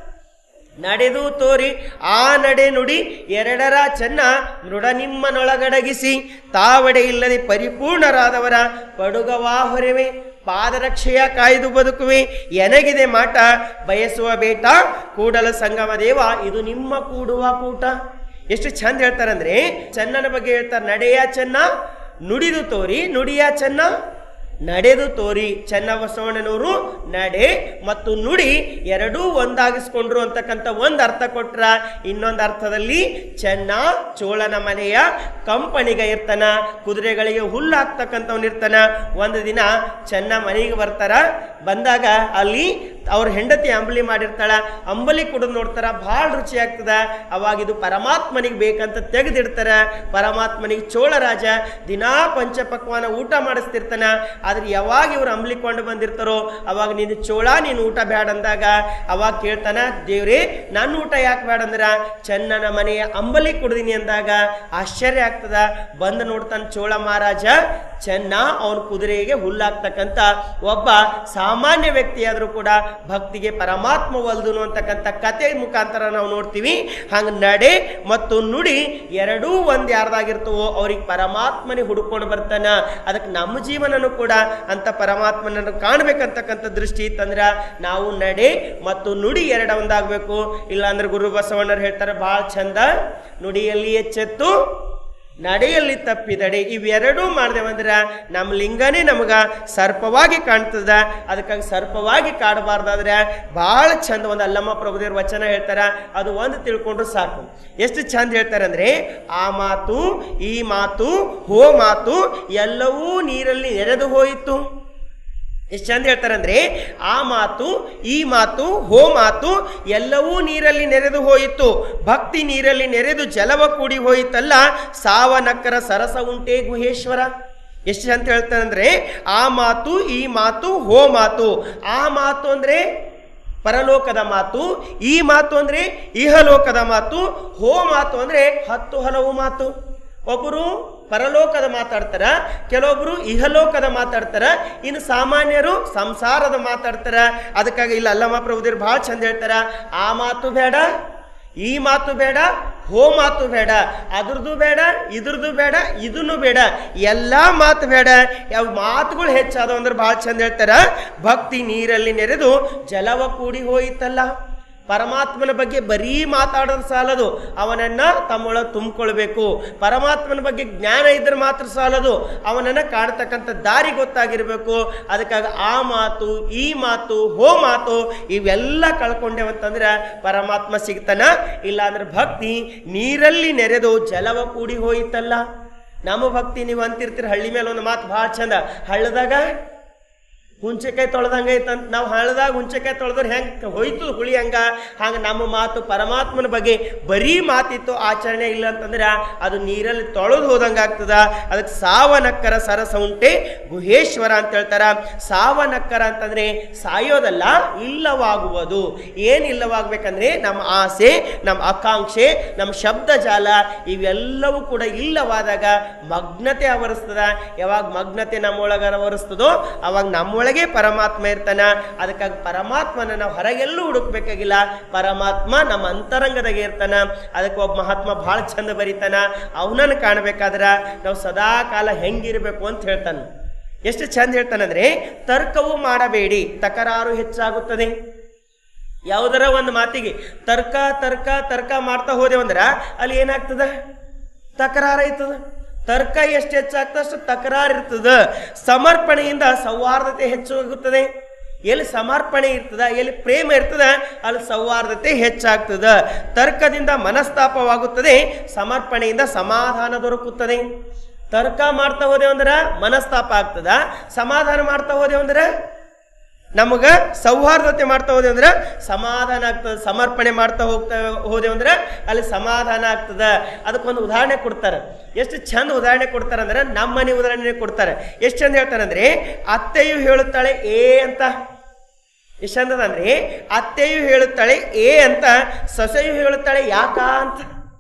ನಡೆದು ತೋರಿ, ಆ ನಡೆ ನುಡಿ ಎರಡರ ಚೆನ್ನ ಮೃಡ ನಿಮ್ಮನೊಳಗಡಗಿಸಿ, ತಾವಡೆ ಇಲ್ಲದೆ ಪರಿಪೂರ್ಣರಾದವರ ಪಡುಗವಾ ಹೊರೆವೆ, ಪಾದರಕ್ಷೆಯ ಕಾಯ್ದು ಬದುಕುವೆ, ಎನಗಿದೆ ಮಾಟ ಬಯಸುವ ಬೇಟ, ಕೂಡಲ ಸಂಗಮ ದೇವ ಇದು ನಿಮ್ಮ ಕೂಡುವ ಕೂಟ. ಎಷ್ಟು ಚಂದ ಹೇಳ್ತಾರಂದ್ರೆ ಚೆನ್ನನ ಬಗ್ಗೆ ಹೇಳ್ತಾರೆ. ನಡೆಯ ಚೆನ್ನ ನುಡಿದು ತೋರಿ, ನುಡಿಯ ಚೆನ್ನ ನಡೆದು ತೋರಿ. ಚೆನ್ನ ಬಸವಣ್ಣನವರು ನಡೆ ಮತ್ತು ನುಡಿ ಎರಡೂ ಒಂದಾಗಿಸ್ಕೊಂಡ್ರು ಅಂತಕ್ಕಂಥ ಒಂದು ಅರ್ಥ ಕೊಟ್ರ. ಇನ್ನೊಂದು ಅರ್ಥದಲ್ಲಿ ಚೆನ್ನ ಚೋಳನ ಮನೆಯ ಕಂಪನಿಗ ಇರ್ತಾನ, ಕುದುರೆಗಳಿಗೆ ಹುಲ್ಲು ಹಾಕ್ತಕ್ಕಂಥವ್ನು ಇರ್ತಾನ. ಒಂದು ದಿನ ಚೆನ್ನ ಮನೆಗೆ ಬರ್ತಾರ. ಬಂದಾಗ ಅಲ್ಲಿ ಅವ್ರ ಹೆಂಡತಿ ಅಂಬಲಿ ಮಾಡಿರ್ತಾಳ. ಅಂಬಲಿ ಕುಡಿದು ನೋಡ್ತಾರ, ಭಾಳ ರುಚಿ ಆಗ್ತದ. ಅವಾಗ ಇದು ಪರಮಾತ್ಮನಿಗೆ ಬೇಕಂತ ತೆಗೆದಿಡ್ತಾರ. ಪರಮಾತ್ಮನಿಗೆ ಚೋಳ ರಾಜ ದಿನಾ ಪಂಚಪಕ್ವಾನ ಊಟ ಮಾಡಿಸ್ತಿರ್ತಾನ. ಆದ್ರೆ ಯಾವಾಗ ಇವ್ರು ಅಂಬ್ಲಿಕೊಂಡು ಬಂದಿರ್ತಾರೋ ಅವಾಗ ನೀನು ಚೋಳ ನೀನು ಊಟ ಬೇಡ ಅಂದಾಗ ಅವಾಗ ಕೇಳ್ತಾನ, ದೇವ್ರೇ ನಾನು ಊಟ ಯಾಕೆ ಬೇಡ ಅಂದ್ರ ಚೆನ್ನನ ಮನೆಯ ಅಂಬಲಿ ಕುಡ್ದೀನಿ ಅಂದಾಗ ಆಶ್ಚರ್ಯ ಆಗ್ತದ. ಬಂದು ನೋಡ್ತಾನ ಚೋಳ ಮಹಾರಾಜ ಚೆನ್ನ ಅವನ ಕುದುರೆಗೆ ಹುಲ್ಲಾಗ್ತಕ್ಕಂಥ ಒಬ್ಬ ಸಾಮಾನ್ಯ ವ್ಯಕ್ತಿಯಾದರೂ ಕೂಡ ಭಕ್ತಿಗೆ ಪರಮಾತ್ಮ ಒಲ್ದುನು ಅಂತಕ್ಕಂಥ ಕತೆ ಮುಖಾಂತರ ನಾವು ನೋಡ್ತೀವಿ. ಹಂಗೆ ನಡೆ ಮತ್ತು ನುಡಿ ಎರಡೂ ಒಂದು ಯಾರ್ದಾಗಿರ್ತವೋ ಅವ್ರಿಗೆ ಪರಮಾತ್ಮನೇ ಹುಡುಕೊಂಡು ಬರ್ತಾನ. ಅದಕ್ಕೆ ನಮ್ಮ ಜೀವನನು ಕೂಡ ಅಂತ ಪರಮಾತ್ಮನನ್ನು ಕಾಣಬೇಕಂತಕ್ಕಂಥ ದೃಷ್ಟಿ ಇತ್ತಂದ್ರೆ ನಾವು ನಡೆ ಮತ್ತು ನುಡಿ ಎರಡ ಒಂದಾಗಬೇಕು. ಇಲ್ಲಾಂದ್ರೆ ಗುರು ಬಸವಣ್ಣರು ಹೇಳ್ತಾರೆ ಭಾಳ ಚಂದ, ನುಡಿಯಲ್ಲಿ ಎಚ್ಚೆತ್ತು ನಡೆಯಲ್ಲಿ ತಪ್ಪಿದಡೆ. ಇವೆರಡೂ ಮಾಡಿದೆವಂದ್ರೆ ನಮ್ಮ ಲಿಂಗನೇ ನಮಗ ಸರ್ಪವಾಗಿ ಕಾಣ್ತದ. ಅದಕ್ಕಾಗಿ ಸರ್ಪವಾಗಿ ಕಾಡಬಾರ್ದಾದ್ರೆ ಭಾಳ ಚಂದ ಒಂದು ಅಲ್ಲಮ್ಮ ಪ್ರಭುದೇವ್ರ ವಚನ ಹೇಳ್ತಾರ, ಅದು ಒಂದು ತಿಳ್ಕೊಂಡ್ರು ಸಾಕು. ಎಷ್ಟು ಚಂದ ಹೇಳ್ತಾರೆ ಅಂದ್ರೆ, ಆ ಮಾತು ಈ ಮಾತು ಹೋ ಮಾತು ಎಲ್ಲವೂ ನೀರಲ್ಲಿ ನೆರೆದು ಹೋಯಿತು. ಎಷ್ಟು ಚಂದ ಹೇಳ್ತಾರಂದ್ರೆ, ಆ ಮಾತು ಈ ಮಾತು ಹೋ ಮಾತು ಎಲ್ಲವೂ ನೀರಲ್ಲಿ ನೆರೆದು ಹೋಯಿತು, ಭಕ್ತಿ ನೀರಲ್ಲಿ ನೆರೆದು ಜಲವ ಕೂಡಿ ಹೋಯಿತಲ್ಲ, ಸಾವ ನಕ್ಕರ ಸರಸ ಉಂಟೆ ಗುಹೇಶ್ವರ. ಎಷ್ಟು ಚಂದ ಹೇಳ್ತಾರಂದ್ರೆ, ಆ ಮಾತು ಈ ಮಾತು ಹೋ ಮಾತು. ಆ ಮಾತು ಅಂದ್ರೆ ಪರಲೋಕದ ಮಾತು, ಈ ಮಾತು ಅಂದ್ರೆ ಇಹಲೋಕದ ಮಾತು, ಹೋ ಮಾತು ಅಂದ್ರೆ ಹತ್ತು ಹಲವು ಮಾತು. ಒಬ್ಬರು ಪರಲೋಕದ ಮಾತಾಡ್ತಾರ, ಕೆಲವೊಬ್ರು ಇಹಲೋಕದ ಮಾತಾಡ್ತಾರ, ಇನ್ನು ಸಾಮಾನ್ಯರು ಸಂಸಾರದ ಮಾತಾಡ್ತಾರ. ಅದಕ್ಕಾಗಿ ಇಲ್ಲ ಅಲ್ಲಮ್ಮ ಪ್ರಭುದೇವ್ರು ಭಾಳ ಚಂದ ಹೇಳ್ತಾರ, ಆ ಮಾತು ಬೇಡ ಈ ಮಾತು ಬೇಡ ಹೋ ಮಾತು ಬೇಡ, ಅದ್ರದ್ದು ಬೇಡ ಇದ್ರದ್ದು ಬೇಡ ಇದನ್ನು ಬೇಡ, ಎಲ್ಲ ಮಾತು ಬೇಡ. ಯಾವ ಮಾತುಗಳು ಹೆಚ್ಚಾದವು ಅಂದ್ರೆ ಭಾಳ ಚಂದ ಹೇಳ್ತಾರ, ಭಕ್ತಿ ನೀರಲ್ಲಿ ನೆರೆದು ಜಲವ ಕೂಡಿ ಹೋಯಿತಲ್ಲ. ಪರಮಾತ್ಮನ ಬಗ್ಗೆ ಬರೀ ಮಾತಾಡೋದು ಸಾಲದು, ಅವನನ್ನು ತಮ್ಮೊಳಗೆ ತುಂಬಿಕೊಳ್ಬೇಕು. ಪರಮಾತ್ಮನ ಬಗ್ಗೆ ಜ್ಞಾನ ಇದ್ರೆ ಮಾತ್ರ ಸಾಲದು, ಅವನನ್ನು ಕಾಣ್ತಕ್ಕಂಥ ದಾರಿ ಗೊತ್ತಾಗಿರಬೇಕು. ಅದಕ್ಕಾಗಿ ಆ ಮಾತು ಈ ಮಾತು ಹೋ ಮಾತು ಇವೆಲ್ಲ ಕಳ್ಕೊಂಡೇವಂತಂದ್ರೆ ಪರಮಾತ್ಮ ಸಿಗ್ತಾನ. ಇಲ್ಲಾಂದ್ರೆ ಭಕ್ತಿ ನೀರಲ್ಲಿ ನೆರೆದು ಜಲವ ಕೂಡಿ ಹೋಯಿತಲ್ಲ. ನಮ್ಮ ಭಕ್ತಿ ನೀವು ಅಂತಿರ್ತೀರಿ, ಹಳ್ಳಿ ಮೇಲೆ ಒಂದು ಮಾತು ಭಾಳ ಚಂದ, ಹಳ್ಳದಾಗ ಹುಂಚೆಕಾಯಿ ತೊಳೆದಂಗ ಐತಂತ ನಾವು ಹಳದಾಗ ಹುಂಚೆಕಾಯಿ ತೊಳೆದ್ರೆ ಹೆಂಗೆ ಹೋಯ್ತು ಹುಳಿ ಹಂಗ ಹಂಗೆ ನಮ್ಮ ಮಾತು ಪರಮಾತ್ಮನ ಬಗ್ಗೆ ಬರೀ ಮಾತಿತ್ತು ಆಚರಣೆ ಇಲ್ಲ ಅಂತಂದ್ರೆ ಅದು ನೀರಲ್ಲಿ ತೊಳೆದು ಹೋದಂಗೆ ಆಗ್ತದ. ಅದಕ್ಕೆ ಸಾವನಕ್ಕರ ಸರಸ ಉಂಟೆ ಗುಹೇಶ್ವರ ಅಂತ ಹೇಳ್ತಾರ. ಸಾವನಕ್ಕರ ಅಂತಂದ್ರೆ ಸಾಯೋದಲ್ಲ, ಇಲ್ಲವಾಗುವುದು. ಏನು ಇಲ್ಲವಾಗಬೇಕಂದ್ರೆ ನಮ್ಮ ಆಸೆ, ನಮ್ಮ ಆಕಾಂಕ್ಷೆ, ನಮ್ಮ ಶಬ್ದ ಜಾಲ ಇವೆಲ್ಲವೂ ಕೂಡ ಇಲ್ಲವಾದಾಗ ಮಗ್ನತೆ ಆವರಿಸ್ತದ. ಯಾವಾಗ ಮಗ್ನತೆ ನಮ್ಮೊಳಗ ಆವರಿಸ್ತದೋ ಅವಾಗ ನಮ್ಮೊಳಗೆ ಪರಮಾತ್ಮ ಇರ್ತಾನ. ಅದಕ್ಕಾಗಿ ಪರಮಾತ್ಮನ ನಾವು ಹೊರಗೆಲ್ಲೂ ಹುಡುಕ್ಬೇಕಾಗಿಲ್ಲ, ಪರಮಾತ್ಮ ನಮ್ಮ ಅಂತರಂಗದಾಗೆ ಇರ್ತಾನ. ಅದಕ್ಕೆ ಒಬ್ಬ ಮಹಾತ್ಮ ಬಹಳ ಚಂದ ಬರೀತಾನ, ಅವನನ್ನು ಕಾಣಬೇಕಾದ್ರ ನಾವು ಸದಾ ಕಾಲ ಹೆಂಗಿರ್ಬೇಕು ಅಂತ ಹೇಳ್ತಾನೆ. ಎಷ್ಟು ಚಂದ ಹೇಳ್ತಾನಂದ್ರೆ, ತರ್ಕವು ಮಾಡಬೇಡಿ ತಕರಾರು ಹೆಚ್ಚಾಗುತ್ತದೆ. ಯಾವುದರ ಒಂದು ಮಾತಿಗೆ ತರ್ಕ ತರ್ಕ ತರ್ಕ ಮಾಡ್ತಾ ಹೋದೆವಂದ್ರ ಅಲ್ಲಿ ಏನಾಗ್ತದ? ತಕರಾರ ಆಯ್ತದ. ತರ್ಕ ಎಷ್ಟು ಹೆಚ್ಚಾಗ್ತದೆ ಅಷ್ಟು ತಕರಾರು ಇರ್ತದ. ಸಮರ್ಪಣೆಯಿಂದ ಸೌಹಾರ್ದತೆ ಹೆಚ್ಚಾಗುತ್ತದೆ. ಎಲ್ಲಿ ಸಮರ್ಪಣೆ ಇರ್ತದ, ಎಲ್ಲಿ ಪ್ರೇಮ ಇರ್ತದ, ಅಲ್ಲಿ ಸೌಹಾರ್ದತೆ ಹೆಚ್ಚಾಗ್ತದ. ತರ್ಕದಿಂದ ಮನಸ್ತಾಪವಾಗುತ್ತದೆ, ಸಮರ್ಪಣೆಯಿಂದ ಸಮಾಧಾನ ದೊರಕುತ್ತದೆ. ತರ್ಕ ಮಾಡ್ತಾ ಹೋದೆವಂದ್ರ ಮನಸ್ತಾಪ ಆಗ್ತದ, ಸಮಾಧಾನ ಮಾಡ್ತಾ ಹೋದೆವಂದ್ರ ನಮಗ ಸೌಹಾರ್ದತೆ ಮಾಡ್ತಾ ಹೋದೆ ಅಂದ್ರೆ ಸಮಾಧಾನ ಆಗ್ತದೆ. ಸಮರ್ಪಣೆ ಮಾಡ್ತಾ ಹೋಗ್ತಾ ಹೋದೆ ಅಂದ್ರೆ ಅಲ್ಲಿ ಸಮಾಧಾನ ಆಗ್ತದ. ಅದಕ್ಕೊಂದು ಉದಾಹರಣೆ ಕೊಡ್ತಾರೆ. ಎಷ್ಟು ಚಂದ ಉದಾಹರಣೆ ಕೊಡ್ತಾರೆ ಅಂದ್ರೆ ನಮ್ಮ ಮನೆ ಉದಾಹರಣೆ ಕೊಡ್ತಾರೆ. ಎಷ್ಟು ಚಂದ ಹೇಳ್ತಾರೆ ಅಂದ್ರೆ, ಅತ್ತೆಯು ಹೇಳುತ್ತಾಳೆ ಏ ಅಂತ. ಎಷ್ಟು ಚಂದದ ಅಂದ್ರೆ, ಅತ್ತೆಯು ಹೇಳುತ್ತಾಳೆ ಏ ಅಂತ, ಸೊಸೆಯು ಹೇಳುತ್ತಾಳೆ ಯಾಕ ಅಂತ.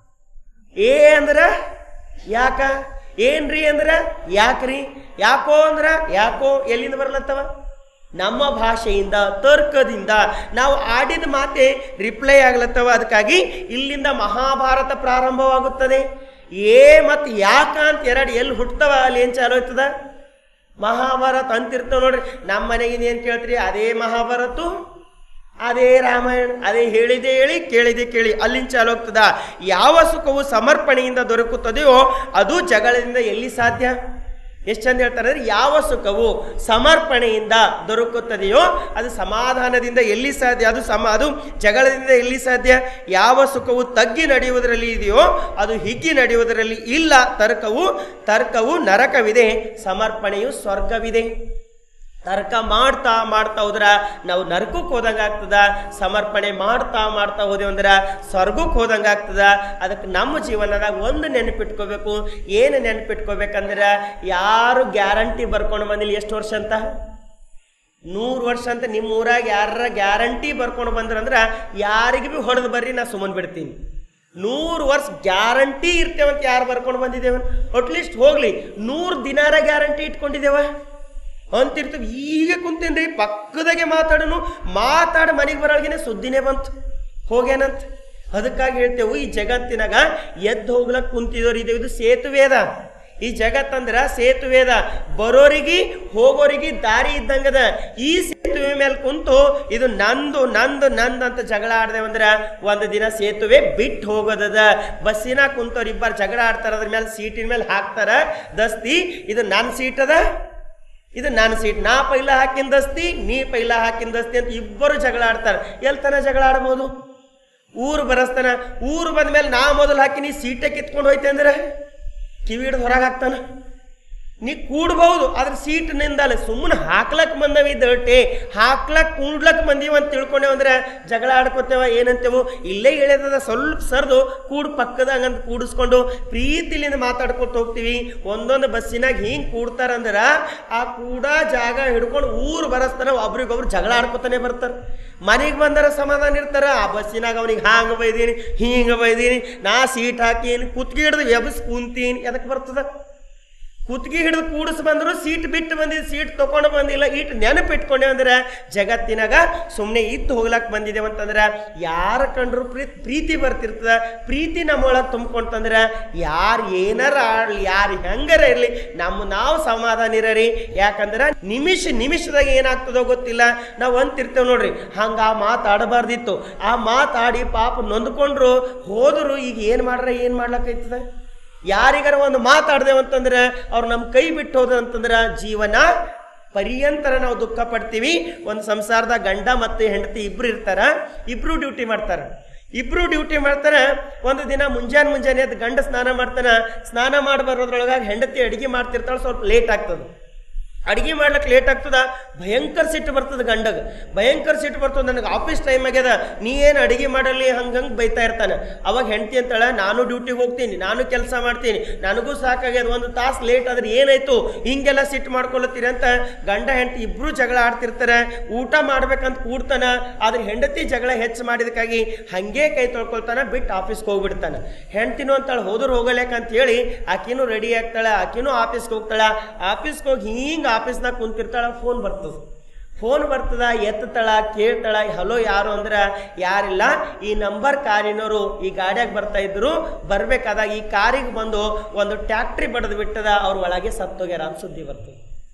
ಏ ಅಂದ್ರ ಯಾಕ, ಏನ್ರಿ ಅಂದ್ರ ಯಾಕ್ರಿ, ಯಾಕೋ ಅಂದ್ರ ಯಾಕೋ, ಎಲ್ಲಿಂದ ಬರ್ಲತ್ತವ? ನಮ್ಮ ಭಾಷೆಯಿಂದ, ತರ್ಕದಿಂದ ನಾವು ಆಡಿದ ಮಾತೆ ರಿಪ್ಲೈ ಆಗ್ಲತ್ತವ. ಅದಕ್ಕಾಗಿ ಇಲ್ಲಿಂದ ಮಹಾಭಾರತ ಪ್ರಾರಂಭವಾಗುತ್ತದೆ. ಏ ಮತ್ತು ಯಾಕ ಅಂತ ಎರಡು ಎಲ್ಲಿ ಹುಟ್ಟತವ ಅಲ್ಲಿ ಏನು ಚಾಲು ಆಯ್ತದ? ಮಹಾಭಾರತ ಅಂತಿರ್ತಾವ ನೋಡ್ರಿ. ನಮ್ಮ ಮನೆಗಿಂದ ಏನು ಕೇಳ್ತೀರಿ? ಅದೇ ಮಹಾಭಾರತ, ಅದೇ ರಾಮಾಯಣ, ಅದೇ ಹೇಳಿದೆ ಹೇಳಿ ಕೇಳಿದೆ ಕೇಳಿ ಅಲ್ಲಿಂದ ಚಾಲು ಆಗ್ತದ. ಯಾವ ಸುಖವು ಸಮರ್ಪಣೆಯಿಂದ ದೊರಕುತ್ತದೆಯೋ ಅದು ಜಗಳದಿಂದ ಎಲ್ಲಿ ಸಾಧ್ಯ? ಎಷ್ಟು ಚಂದ ಹೇಳ್ತಾರೆ ಅಂದ್ರೆ, ಯಾವ ಸುಖವು ಸಮರ್ಪಣೆಯಿಂದ ದೊರಕುತ್ತದೆಯೋ ಅದು ಸಮಾಧಾನದಿಂದ ಎಲ್ಲಿ ಸಾಧ್ಯ? ಅದು ಸಮ ಅದು ಜಗಳದಿಂದ ಎಲ್ಲಿ ಸಾಧ್ಯ? ಯಾವ ಸುಖವು ತಗ್ಗಿ ನಡೆಯುವುದರಲ್ಲಿ ಇದೆಯೋ ಅದು ಹಿಗ್ಗಿ ನಡೆಯುವುದರಲ್ಲಿ ಇಲ್ಲ. ತರ್ಕವು ತರ್ಕವು ನರಕವಿದೆ, ಸಮರ್ಪಣೆಯು ಸ್ವರ್ಗವಿದೆ. ತರ್ಕ ಮಾಡ್ತಾ ಮಾಡ್ತಾ ಹೋದ್ರ ನಾವು ನರಕಕ್ಕೆ ಹೋದಂಗೆ ಆಗ್ತದ. ಸಮರ್ಪಣೆ ಮಾಡ್ತಾ ಮಾಡ್ತಾ ಹೋದೆವಂದ್ರ ಸ್ವರ್ಗಕ್ಕೆ ಹೋದಂಗೆ ಆಗ್ತದ. ಅದಕ್ಕೆ ನಮ್ಮ ಜೀವನದಾಗ ಒಂದು ನೆನಪಿಟ್ಕೋಬೇಕು. ಏನು ನೆನಪಿಟ್ಕೋಬೇಕಂದ್ರೆ, ಯಾರು ಗ್ಯಾರಂಟಿ ಬರ್ಕೊಂಡು ಬಂದಿಲ್ಲ ಎಷ್ಟು ವರ್ಷ ಅಂತ? ನೂರು ವರ್ಷ ಅಂತ. ನಿಮ್ಮ ಊರಾಗ ಯಾರ ಗ್ಯಾರಂಟಿ ಬರ್ಕೊಂಡು ಬಂದ್ರಂದ್ರೆ ಯಾರಿಗೆ ಭೀ ಹೊಡೆದು ಬರ್ರಿ, ನಾ ಸುಮ್ಮನೆ ಬಿಡ್ತೀನಿ. ನೂರು ವರ್ಷ ಗ್ಯಾರಂಟಿ ಇರ್ತೇವಂತ ಯಾರು ಬರ್ಕೊಂಡು ಬಂದಿದ್ದೇವ? ಅಟ್ಲೀಸ್ಟ್ ಹೋಗ್ಲಿ ನೂರು ದಿನಾರ ಗ್ಯಾರಂಟಿ ಇಟ್ಕೊಂಡಿದ್ದೇವ ಅಂತಿರ್ತೀವಿ. ಈಗ ಕುಂತೇನ್ರಿ ಪಕ್ಕದಾಗೆ ಮಾತಾಡೋನು, ಮಾತಾಡಿ ಮನೆಗೆ ಬರೋಳಗೇನೆ ಸುದ್ದಿನೇ ಬಂತು, ಹೋಗ್ಯಾನಂತ. ಅದಕ್ಕಾಗಿ ಹೇಳ್ತೇವೆ, ಈ ಜಗತ್ತಿನಾಗ ಎದ್ದು ಹೋಗ್ಲಕ್ಕೆ ಕುಂತಿದವ್ರು ಇದೆ. ಇದು ಸೇತುವೆ ಅದ. ಈ ಜಗತ್ತಂದ್ರ ಸೇತುವೆ ಅದ. ಬರೋರಿಗೆ ಹೋಗೋರಿಗೆ ದಾರಿ ಇದ್ದಂಗದ. ಈ ಸೇತುವೆ ಮೇಲೆ ಕುಂತು ಇದು ನಂದು ನಂದು ನಂದು ಅಂತ ಜಗಳ ಆಡ್ದೇವಂದ್ರ ಒಂದು ದಿನ ಸೇತುವೆ ಬಿಟ್ಟು ಹೋಗೋದದ. ಬಸ್ಸಿನ ಕುಂತವ್ರು ಇಬ್ಬರು ಜಗಳ ಆಡ್ತಾರ, ಅದ್ರ ಮೇಲೆ ಸೀಟಿನ ಮೇಲೆ ಹಾಕ್ತಾರ ದಸ್ತಿ, ಇದು ನನ್ನ ಸೀಟ್ ಅದ, ಇದು ನನ್ನ ಸೀಟ್, ನಾ ಪೈಲ ಹಾಕಿನ ದಸ್ತಿ, ನೀ ಪೈಲ ಹಾಕಿನ ದಸ್ತಿ ಅಂತ ಇಬ್ಬರು ಜಗಳ ಆಡ್ತಾರೆ. ಎಲ್ತನ ಜಗಳ ಆಡ್ಬೋದು? ಊರು ಬರಸ್ತಾನ. ಊರು ಬಂದ ಮೇಲೆ ನಾ ಮೊದಲು ಹಾಕಿ ನೀ ಸೀಟೆ ಕಿತ್ಕೊಂಡು ಹೋಯ್ತೆ ಅಂದ್ರೆ ಕಿವಿ ಹಿಡ್ದು ಹೊರಗೆ ಹಾಕ್ತಾನ. ನೀ ಕೂಡ್ಬಹುದು, ಅದ್ರ ಸೀಟ್ ನಿಂದಲ್ಲ, ಸುಮ್ಮನೆ ಹಾಕ್ಲಕ್ ಬಂದವ ದಟ್ಟೆ, ಹಾಕ್ಲಕ್ ಕೂಡ್ಲಕ್ ಬಂದೀವ ಅಂತ ತಿಳ್ಕೊಂಡೇವ ಅಂದ್ರೆ ಜಗಳ ಆಡ್ಕೊತೇವ. ಏನಂತೇವು? ಇಲ್ಲೇ ಇಳಿಯದ ಸ್ವಲ್ಪ ಸರ್ದು ಕೂಡ್ ಪಕ್ಕದಂಗಂತ ಕೂಡಿಸ್ಕೊಂಡು ಪ್ರೀತಿಲಿಂದ ಮಾತಾಡ್ಕೊತ ಹೋಗ್ತೀವಿ. ಒಂದೊಂದು ಬಸ್ಸಿನಾಗ ಹಿಂಗೆ ಕೂಡ್ತಾರಂದ್ರ ಆ ಕೂಡ ಜಾಗ ಹಿಡ್ಕೊಂಡು ಊರು ಬರಸ್ತಾರ, ಒಬ್ರಿಗೊಬ್ರು ಜಗಳ ಆಡ್ಕೊತಾನೆ ಬರ್ತಾರೆ. ಮನೆಗೆ ಬಂದರ ಸಮಾಧಾನ ಇರ್ತಾರ. ಆ ಬಸ್ಸಿನಾಗ ಅವ್ನಿಗೆ ಹಾಂಗೆ ಬೈದೀನಿ, ಹಿಂಗೆ ಬೈದೀನಿ, ನಾ ಸೀಟ್ ಹಾಕೀನಿ, ಕುತ್ಗಿ ಹಿಡ್ದು ಎಬ್ಸ್ ಕುಂತೀನಿ. ಅದಕ್ಕೆ ಬರ್ತದ? ಕುತ್ಗಿ ಹಿಡಿದು ಕೂಡಿಸ್ ಬಂದ್ರು ಸೀಟ್ ಬಿಟ್ಟು ಬಂದಿದ್ದು, ಸೀಟ್ ತೊಗೊಂಡು ಬಂದಿಲ್ಲ. ಇಟ್ಟು ನೆನಪಿಟ್ಕೊಂಡೆ ಅಂದ್ರೆ ಜಗತ್ತಿನಾಗ ಸುಮ್ಮನೆ ಇದ್ದು ಹೋಗ್ಲಕ್ಕೆ ಬಂದಿದ್ದೇವಂತಂದ್ರೆ ಯಾರ ಕಂಡ್ರು ಪ್ರೀತಿ ಪ್ರೀತಿ ಬರ್ತಿರ್ತದ. ಪ್ರೀತಿ ನಮ್ಮೊಳಗೆ ತುಂಬ್ಕೊಂತಂದ್ರೆ ಯಾರು ಏನಾರ ಆಡ್ಲಿ, ಯಾರು ಹೆಂಗಾರ ಇರಲಿ, ನಮ್ಮ ನಾವು ಸಮಾಧಾನ ಇರರಿ. ಯಾಕಂದ್ರೆ ನಿಮಿಷ ನಿಮಿಷದಾಗ ಏನಾಗ್ತದೋ ಗೊತ್ತಿಲ್ಲ. ನಾವು ಅಂತಿರ್ತೇವೆ ನೋಡ್ರಿ, ಹಂಗೆ ಆ ಮಾತಾಡಬಾರ್ದಿತ್ತು, ಆ ಮಾತಾಡಿ ಪಾಪ ನೊಂದ್ಕೊಂಡ್ರು ಹೋದ್ರು. ಈಗ ಏನು ಮಾಡ್ರೆ ಏನು ಮಾಡ್ಲಕ್ಕೈತದ? ಯಾರಿಗಾರ ಒಂದು ಮಾತಾಡ್ದೇವಂತಂದ್ರೆ ಅವ್ರು ನಮ್ಮ ಕೈ ಬಿಟ್ಟು ಹೋದ ಅಂತಂದ್ರೆ ಜೀವನ ಪರ್ಯಂತರ ನಾವು ದುಃಖ ಪಡ್ತೀವಿ. ಒಂದು ಸಂಸಾರದಾಗ ಗಂಡ ಮತ್ತು ಹೆಂಡತಿ ಇಬ್ರು ಇರ್ತಾರ, ಇಬ್ರು ಡ್ಯೂಟಿ ಮಾಡ್ತಾರೆ. ಇಬ್ರು ಡ್ಯೂಟಿ ಮಾಡ್ತಾರೆ. ಒಂದು ದಿನ ಮುಂಜಾನೆ ಮುಂಜಾನೆ ಎದ್ದು ಗಂಡ ಸ್ನಾನ ಮಾಡ್ತಾನೆ. ಸ್ನಾನ ಮಾಡಿ ಬರೋದ್ರೊಳಗಾಗಿ ಹೆಂಡತಿ ಅಡುಗೆ ಮಾಡ್ತಿರ್ತಾಳೆ, ಸ್ವಲ್ಪ ಲೇಟ್ ಆಗ್ತದೆ. ಅಡುಗೆ ಮಾಡ್ಲಿಕ್ಕೆ ಲೇಟ್ ಆಗ್ತದ, ಭಯಂಕರ ಸಿಟ್ಟು ಬರ್ತದೆ ಗಂಡಗ, ಭಯಂಕರ ಸಿಟ್ಟು ಬರ್ತದೆ. ನನಗೆ ಆಫೀಸ್ ಟೈಮ್ ಆಗ್ಯದ, ನೀ ಏನು ಅಡುಗೆ ಮಾಡಲಿ ಹಂಗೆ ಹಂಗೆ ಬೈತಾ ಇರ್ತಾನೆ. ಅವಾಗ ಹೆಂಡತಿ ಅಂತಾಳೆ, ನಾನು ಡ್ಯೂಟಿಗೆ ಹೋಗ್ತೀನಿ, ನಾನು ಕೆಲಸ ಮಾಡ್ತೀನಿ, ನನಗೂ ಸಾಕಾಗ್ಯದ, ಒಂದು ತಾಸು ಲೇಟ್ ಆದ್ರೆ ಏನಾಯ್ತು, ಹಿಂಗೆಲ್ಲ ಸಿಟ್ಟು ಮಾಡ್ಕೊಳತ್ತೀರಿ ಅಂತ ಗಂಡ ಹೆಂಡತಿ ಇಬ್ರು ಜಗಳ ಆಡ್ತಿರ್ತಾರೆ. ಊಟ ಮಾಡ್ಬೇಕಂತ ಕೂಡ್ತಾನ, ಆದ್ರೆ ಹೆಂಡತಿ ಜಗಳ ಹೆಚ್ಚು ಮಾಡಿದಕ್ಕಾಗಿ ಹಂಗೆ ಕೈ ತೊಳ್ಕೊಳ್ತಾನೆ, ಬಿಟ್ಟು ಆಫೀಸ್ಗೆ ಹೋಗ್ಬಿಡ್ತಾನೆ. ಹೆಂಡ್ತಿನೂ ಅಂತಾಳೆ ಹೋದ್ರು ಹೋಗಲೇಕಂತ ಹೇಳಿ ಆಕಿನೂ ರೆಡಿ ಆಗ್ತಾಳೆ, ಆಕಿನೂ ಆಫೀಸ್ಗೆ ಹೋಗ್ತಾಳೆ. ಆಫೀಸ್ಗೆ ಹೋಗಿ ಹಿಂಗೆ ಆಫೀಸ್ನಾಗ ಕುಂತಿರ್ತಾಳ, ಫೋನ್ ಬರ್ತದ ಫೋನ್ ಬರ್ತದ ಎತ್ತತಾಳ, ಕೇಳ್ತಾಳ, ಹಲೋ ಯಾರು ಅಂದ್ರೆ ಯಾರಿಲ್ಲ, ಈ ನಂಬರ್ ಕಾರಿನವರು ಈ ಗಾಡಿಯಾಗ ಬರ್ತಾ ಇದ್ರು, ಬರ್ಬೇಕಾದಾಗ ಈ ಕಾರಿಗೆ ಬಂದು ಒಂದು ಟ್ಯಾಕ್ಟ್ರಿ ಬಡದು ಬಿಟ್ಟದ, ಅವ್ರ ಒಳಗೆ ಸತ್ತೋಗ್ಯಾರ ಅಂತ ಸುದ್ದಿ ಬರ್ತದೆ.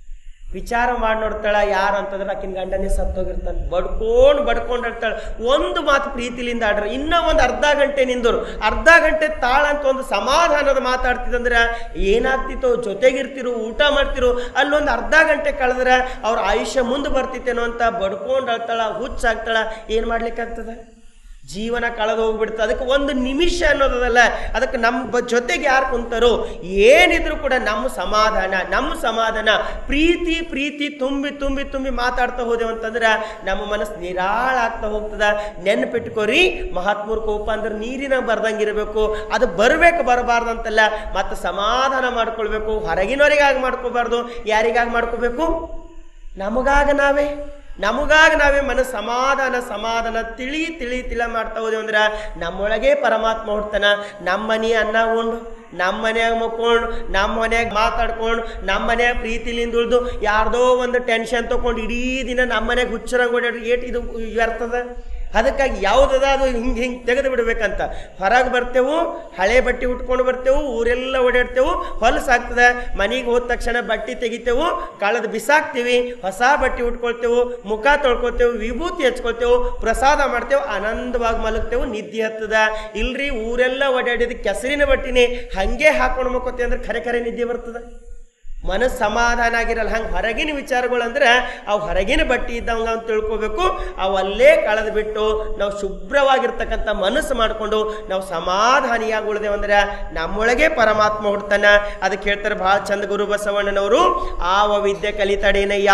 ವಿಚಾರ ಮಾಡಿ ನೋಡ್ತಾಳ, ಯಾರು ಅಂತಂದ್ರೆ ಆಕಿನ ಗಂಡನೇ ಸತ್ತೋಗಿರ್ತಾನೆ. ಬಡ್ಕೊಂಡು ಬಡ್ಕೊಂಡಿರ್ತಾಳೆ. ಒಂದು ಮಾತು ಪ್ರೀತಿಲಿಂದ ಆಡ್ರ, ಇನ್ನೂ ಒಂದು ಅರ್ಧ ಗಂಟೆ ನಿಂದರು, ಅರ್ಧ ಗಂಟೆ ತಾಳ ಅಂತ ಒಂದು ಸಮಾಧಾನದ ಮಾತಾಡ್ತಿದಂದ್ರೆ ಏನಾಗ್ತಿತ್ತು, ಜೊತೆಗಿರ್ತಿರು, ಊಟ ಮಾಡ್ತಿರು, ಅಲ್ಲೊಂದು ಅರ್ಧ ಗಂಟೆ ಕಳೆದ್ರೆ ಅವ್ರ ಆಯುಷ್ಯ ಮುಂದೆ ಬರ್ತಿತ್ತೇನೋ ಅಂತ ಬಡ್ಕೊಂಡು ಅಳ್ತಾಳ, ಹುಚ್ಚಾಗ್ತಾಳ. ಏನು ಮಾಡ್ಲಿಕ್ಕಾಗ್ತದೆ? ಜೀವನ ಕಳೆದು ಹೋಗ್ಬಿಡ್ತದೆ. ಅದಕ್ಕೆ ಒಂದು ನಿಮಿಷ ಅನ್ನೋದಲ್ಲ, ಅದಕ್ಕೆ ನಮ್ಮ ಜೊತೆಗೆ ಯಾರು ಕುಂತಾರೋ ಏನಿದ್ರು ಕೂಡ ನಮ್ಮ ಸಮಾಧಾನ ನಮ್ಮ ಸಮಾಧಾನ ಪ್ರೀತಿ ಪ್ರೀತಿ ತುಂಬಿ ತುಂಬಿ ತುಂಬಿ ಮಾತಾಡ್ತಾ ಹೋದೆವು ಅಂತಂದ್ರೆ ನಮ್ಮ ಮನಸ್ಸು ನಿರಾಳ ಆಗ್ತಾ ಹೋಗ್ತದ. ನೆನ್ಪಿಟ್ಕೋರಿ, ಮಹಾತ್ಮರ ಕೋಪ ಅಂದ್ರೆ ನೀರಿನ ಬರ್ದಂಗಿರಬೇಕು, ಅದು ಬರಬೇಕು ಬರಬಾರ್ದು ಅಂತಲ್ಲ, ಮತ್ತು ಸಮಾಧಾನ ಮಾಡ್ಕೊಳ್ಬೇಕು. ಹೊರಗಿನವರಿಗಾಗಿ ಮಾಡ್ಕೋಬಾರ್ದು, ಯಾರಿಗಾಗಿ ಮಾಡ್ಕೋಬೇಕು? ನಮಗಾಗ ನಾವೇ ನಮಗಾಗ ನಾವೇ ಮನಸ್ಸು ಸಮಾಧಾನ ಸಮಾಧಾನ ತಿಳಿ ತಿಳಿ ತಿಳ ಮಾಡ್ತಾ ಹೋದೆವು ಅಂದ್ರೆ ನಮ್ಮೊಳಗೆ ಪರಮಾತ್ಮ ಹುಡ್ತಾನ. ನಮ್ಮ ಮನೆ ಅನ್ನ ಉಂಡು, ನಮ್ಮ ಮನ್ಯಾಗ ಮಕ್ಕೊಂಡು, ನಮ್ಮ ಮನ್ಯಾಗ ಮಾತಾಡ್ಕೊಂಡು, ನಮ್ಮ ಮನ್ಯಾಗ ಪ್ರೀತಿಲಿಂದ ಉಳಿದು ಯಾರ್ದೋ ಒಂದು ಟೆನ್ಷನ್ ತೊಗೊಂಡು ಇಡೀ ದಿನ ನಮ್ಮ ಮನ್ಯಾಗ ಹುಚ್ಚರಂಗೆ ಓಡಾಡ್ರಿ, ಏಟ್ ಇದು ವ್ಯರ್ಥದ. ಅದಕ್ಕಾಗಿ ಯಾವುದದ ಅದು ಹಿಂಗೆ ಹಿಂಗೆ ತೆಗೆದು ಬಿಡ್ಬೇಕಂತ. ಹೊರಗೆ ಬರ್ತೇವು, ಹಳೆ ಬಟ್ಟೆ ಉಟ್ಕೊಂಡು ಬರ್ತೇವು, ಊರೆಲ್ಲ ಓಡಾಡ್ತೇವು, ಹೊಲಸಾಗ್ತದೆ. ಮನೆಗೆ ಹೋದ ತಕ್ಷಣ ಬಟ್ಟೆ ತೆಗಿತೇವು, ಕಳೆದು ಬಿಸಾಕ್ತೀವಿ, ಹೊಸ ಬಟ್ಟೆ ಉಟ್ಕೊಳ್ತೇವು, ಮುಖ ತೊಳ್ಕೊಳ್ತೇವು, ವಿಭೂತಿ ಹಚ್ಕೊಳ್ತೇವು, ಪ್ರಸಾದ ಮಾಡ್ತೇವೆ, ಆನಂದವಾಗಿ ಮಲಗ್ತೇವು, ನಿದ್ದೆ ಹತ್ತದ. ಇಲ್ರಿ, ಊರೆಲ್ಲ ಓಡಾಡಿದ ಕೆಸರಿನ ಬಟ್ಟಿನೇ ಹಂಗೆ ಹಾಕೊಂಡು ಮಕ್ಕೋತೇವೆ ಅಂದ್ರೆ ಖರೆ ಖರೆ ನಿದ್ದೆ ಬರ್ತದೆ, ಮನಸ್ಸು ಸಮಾಧಾನ ಆಗಿರಲ್ಲ. ಹಂಗೆ ಹೊರಗಿನ ವಿಚಾರಗಳಂದ್ರೆ ಅವು ಹೊರಗಿನ ಬಟ್ಟೆ ಇದ್ದವಂಗ ಅಂತ ತಿಳ್ಕೊಬೇಕು. ಅವಲ್ಲೇ ಕಳೆದು ಬಿಟ್ಟು ನಾವು ಶುಭ್ರವಾಗಿರ್ತಕ್ಕಂಥ ಮನಸ್ಸು ಮಾಡಿಕೊಂಡು ನಾವು ಸಮಾಧಾನಿಯಾಗಿ ಉಳಿದೇವಂದ್ರೆ ನಮ್ಮೊಳಗೆ ಪರಮಾತ್ಮ ಹುಡ್ತಾನ. ಅದಕ್ಕೆ ಹೇಳ್ತಾರೆ ಭಾಳ ಚಂದ ಗುರು ಬಸವಣ್ಣನವರು, ಆವ ವಿದ್ಯೆ ಕಲಿತಡೇನಯ್ಯ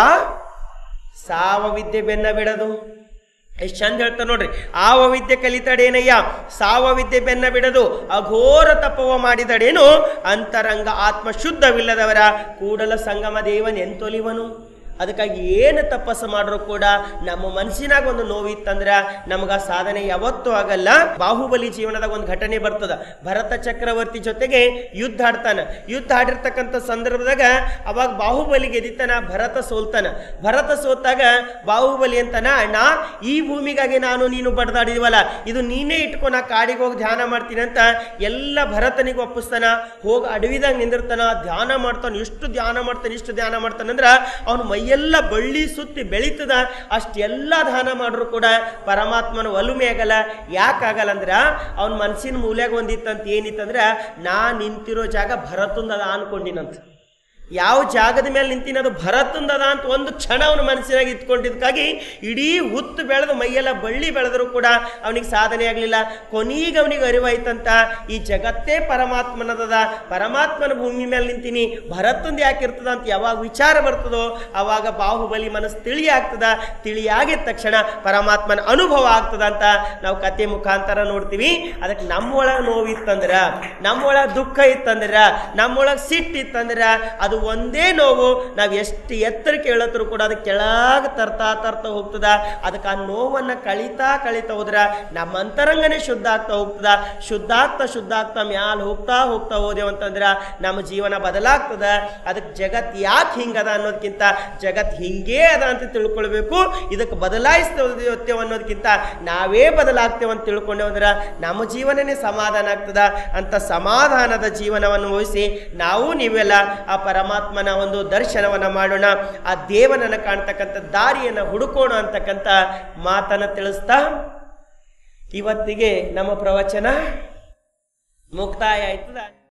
ಸಾವ ವಿದ್ಯೆ ಬೆನ್ನ ಬಿಡದು. ಎಷ್ಟು ಚಂದ ಹೇಳ್ತಾರೆ ನೋಡ್ರಿ. ಆವ ವಿದ್ಯೆ ಕಲಿತಡೇನಯ್ಯ ಸಾವ ವಿದ್ಯೆ ಬೆನ್ನ ಬಿಡದು, ಅಘೋರ ತಪವ ಮಾಡಿದಡೇನು ಅಂತರಂಗ ಆತ್ಮ ಶುದ್ಧವಿಲ್ಲದವರ ಕೂಡಲ ಸಂಗಮ ದೇವನೆಂತೊಲಿವನು. ಅದಕ್ಕಾಗಿ ಏನು ತಪಸ್ಸು ಮಾಡ್ರೂ ಕೂಡ ನಮ್ಮ ಮನಸ್ಸಿನಾಗ ಒಂದು ನೋವಿತ್ತಂದ್ರೆ ನಮ್ಗೆ ಆ ಸಾಧನೆ ಯಾವತ್ತೂ ಆಗಲ್ಲ. ಬಾಹುಬಲಿ ಜೀವನದಾಗ ಒಂದು ಘಟನೆ ಬರ್ತದ. ಭರತ ಚಕ್ರವರ್ತಿ ಜೊತೆಗೆ ಯುದ್ಧ ಆಡ್ತಾನ. ಯುದ್ಧ ಆಡಿರ್ತಕ್ಕಂಥ ಸಂದರ್ಭದಾಗ ಅವಾಗ ಬಾಹುಬಲಿ ಗೆದಿತಾನ, ಭರತ ಸೋಲ್ತಾನ. ಭರತ ಸೋತಾಗ ಬಾಹುಬಲಿ ಅಂತಾನ, ಅಣ್ಣ ಈ ಭೂಮಿಗಾಗಿ ನಾನು ನೀನು ಬಡ್ದಾಡಿದ್ವಲ್ಲ, ಇದು ನೀನೇ ಇಟ್ಕೊಂಡು ನಾ ಕಾಡಿಗೆ ಹೋಗಿ ಧ್ಯಾನ ಮಾಡ್ತೀನಿ ಅಂತ ಎಲ್ಲ ಭರತನಿಗೆ ಒಪ್ಪಿಸ್ತಾನ. ಹೋಗಿ ಅಡವಿದಾಗ ನಿಂದಿರ್ತಾನ, ಧ್ಯಾನ ಮಾಡ್ತಾನೆ. ಎಷ್ಟು ಧ್ಯಾನ ಮಾಡ್ತಾನೆ ಇಷ್ಟು ಧ್ಯಾನ ಮಾಡ್ತಾನಂದ್ರ ಅವನು ಮೈ ಎಲ್ಲ ಬಳ್ಳಿ ಸುತ್ತಿ ಬೆಳೀತದ. ಅಷ್ಟೆಲ್ಲ ದಾನ ಮಾಡ್ರು ಕೂಡ ಪರಮಾತ್ಮನ ಒಲುಮೆ ಆಗಲ್ಲ. ಯಾಕಾಗಲ್ಲ ಅಂದ್ರೆ ಅವನ ಮನಸ್ಸಿನ ಮೂಲೆಯಾಗ ಒಂದಿತ್ತಂತ, ಏನಿತ್ತಂದ್ರೆ ನಾ ನಿಂತಿರೋ ಜಾಗ ಭರತಂದದ ಅನ್ಕೊಂಡಿನಂತ. ಯಾವ ಜಾಗದ ಮೇಲೆ ನಿಂತಿನ ಅದು ಭರತಂದದ ಅಂತ ಒಂದು ಕ್ಷಣ ಅವನ ಮನಸ್ಸಿನಾಗ ಇಟ್ಕೊಂಡಿದ್ದಕ್ಕಾಗಿ ಇಡೀ ಹುತ್ತು ಬೆಳೆದು ಮೈಯೆಲ್ಲ ಬಳ್ಳಿ ಬೆಳೆದರೂ ಕೂಡ ಅವನಿಗೆ ಸಾಧನೆ ಆಗಲಿಲ್ಲ. ಕೊನೆಗೆ ಅವನಿಗೆ ಅರಿವಾಯ್ತಂತ, ಈ ಜಗತ್ತೇ ಪರಮಾತ್ಮನದ, ಪರಮಾತ್ಮನ ಭೂಮಿ ಮೇಲೆ ನಿಂತೀನಿ, ಭರತಂದು ಯಾಕೆ ಇರ್ತದ ಅಂತ ಯಾವಾಗ ವಿಚಾರ ಬರ್ತದೋ ಆವಾಗ ಬಾಹುಬಲಿ ಮನಸ್ಸು ತಿಳಿ ಆಗ್ತದ. ತಿಳಿಯಾಗಿದ ತಕ್ಷಣ ಪರಮಾತ್ಮನ ಅನುಭವ ಆಗ್ತದ ಅಂತ ನಾವು ಕತೆ ಮುಖಾಂತರ ನೋಡ್ತೀವಿ. ಅದಕ್ಕೆ ನಮ್ಮೊಳಗೆ ನೋವಿತ್ತಂದ್ರ, ನಮ್ಮೊಳಗೆ ದುಃಖ ಇತ್ತಂದ್ರ, ನಮ್ಮೊಳಗೆ ಸಿಟ್ಟಿತ್ತಂದ್ರ ಅದು ಒಂದೇ ನೋವು. ನಾವು ಎಷ್ಟು ಎತ್ತರಕ್ಕೆ ಹೇಳತ್ರು ಕೂಡ ಅದು ಕೆಳಗೆ ತರ್ತಾ ತರ್ತಾ ಹೋಗ್ತದ. ಅದಕ್ಕೆ ಆ ನೋವನ್ನು ಕಳಿತಾ ಕಳಿತಾ ಹೋದ್ರ ನಮ್ಮ ಅಂತರಂಗನೇ ಶುದ್ಧ ಆಗ್ತಾ ಹೋಗ್ತದ. ಶುದ್ಧ ಆಗ್ತಾ ಶುದ್ಧ ಆಗ್ತಾ ಮ್ಯಾಲ ಹೋಗ್ತಾ ಹೋಗ್ತಾ ಹೋದೆವು ಅಂತಂದ್ರೆ ನಮ್ಮ ಜೀವನ ಬದಲಾಗ್ತದ. ಅದಕ್ಕೆ ಜಗತ್ ಯಾಕೆ ಹಿಂಗದ ಅನ್ನೋದಕ್ಕಿಂತ ಜಗತ್ ಹಿಂಗೇ ಅದ ಅಂತ ತಿಳ್ಕೊಳ್ಬೇಕು. ಇದಕ್ಕೆ ಬದಲಾಯಿಸ್ತೇವೆ ಅನ್ನೋದಕ್ಕಿಂತ ನಾವೇ ಬದಲಾಗ್ತೇವೆ ಅಂತ ತಿಳ್ಕೊಂಡೇವು ಅಂದ್ರೆ ನಮ್ಮ ಜೀವನನೇ ಸಮಾಧಾನ ಆಗ್ತದ. ಅಂತ ಸಮಾಧಾನದ ಜೀವನವನ್ನು ವಹಿಸಿ ನಾವು ನೀವೆಲ್ಲ ಆ ಪರಮಾತ್ಮನ ಒಂದು ದರ್ಶನವನ್ನು ಮಾಡೋಣ, ಆ ದೇವನನ್ನು ಕಾಣ್ತಕ್ಕಂಥ ದಾರಿಯನ್ನು ಹುಡುಕೋಣ ಅಂತಕ್ಕಂಥ ಮಾತನ್ನು ತಿಳಿಸ್ತಾ ಇವತ್ತಿಗೆ ನಮ್ಮ ಪ್ರವಚನ ಮುಕ್ತಾಯ ಆಯ್ತದ.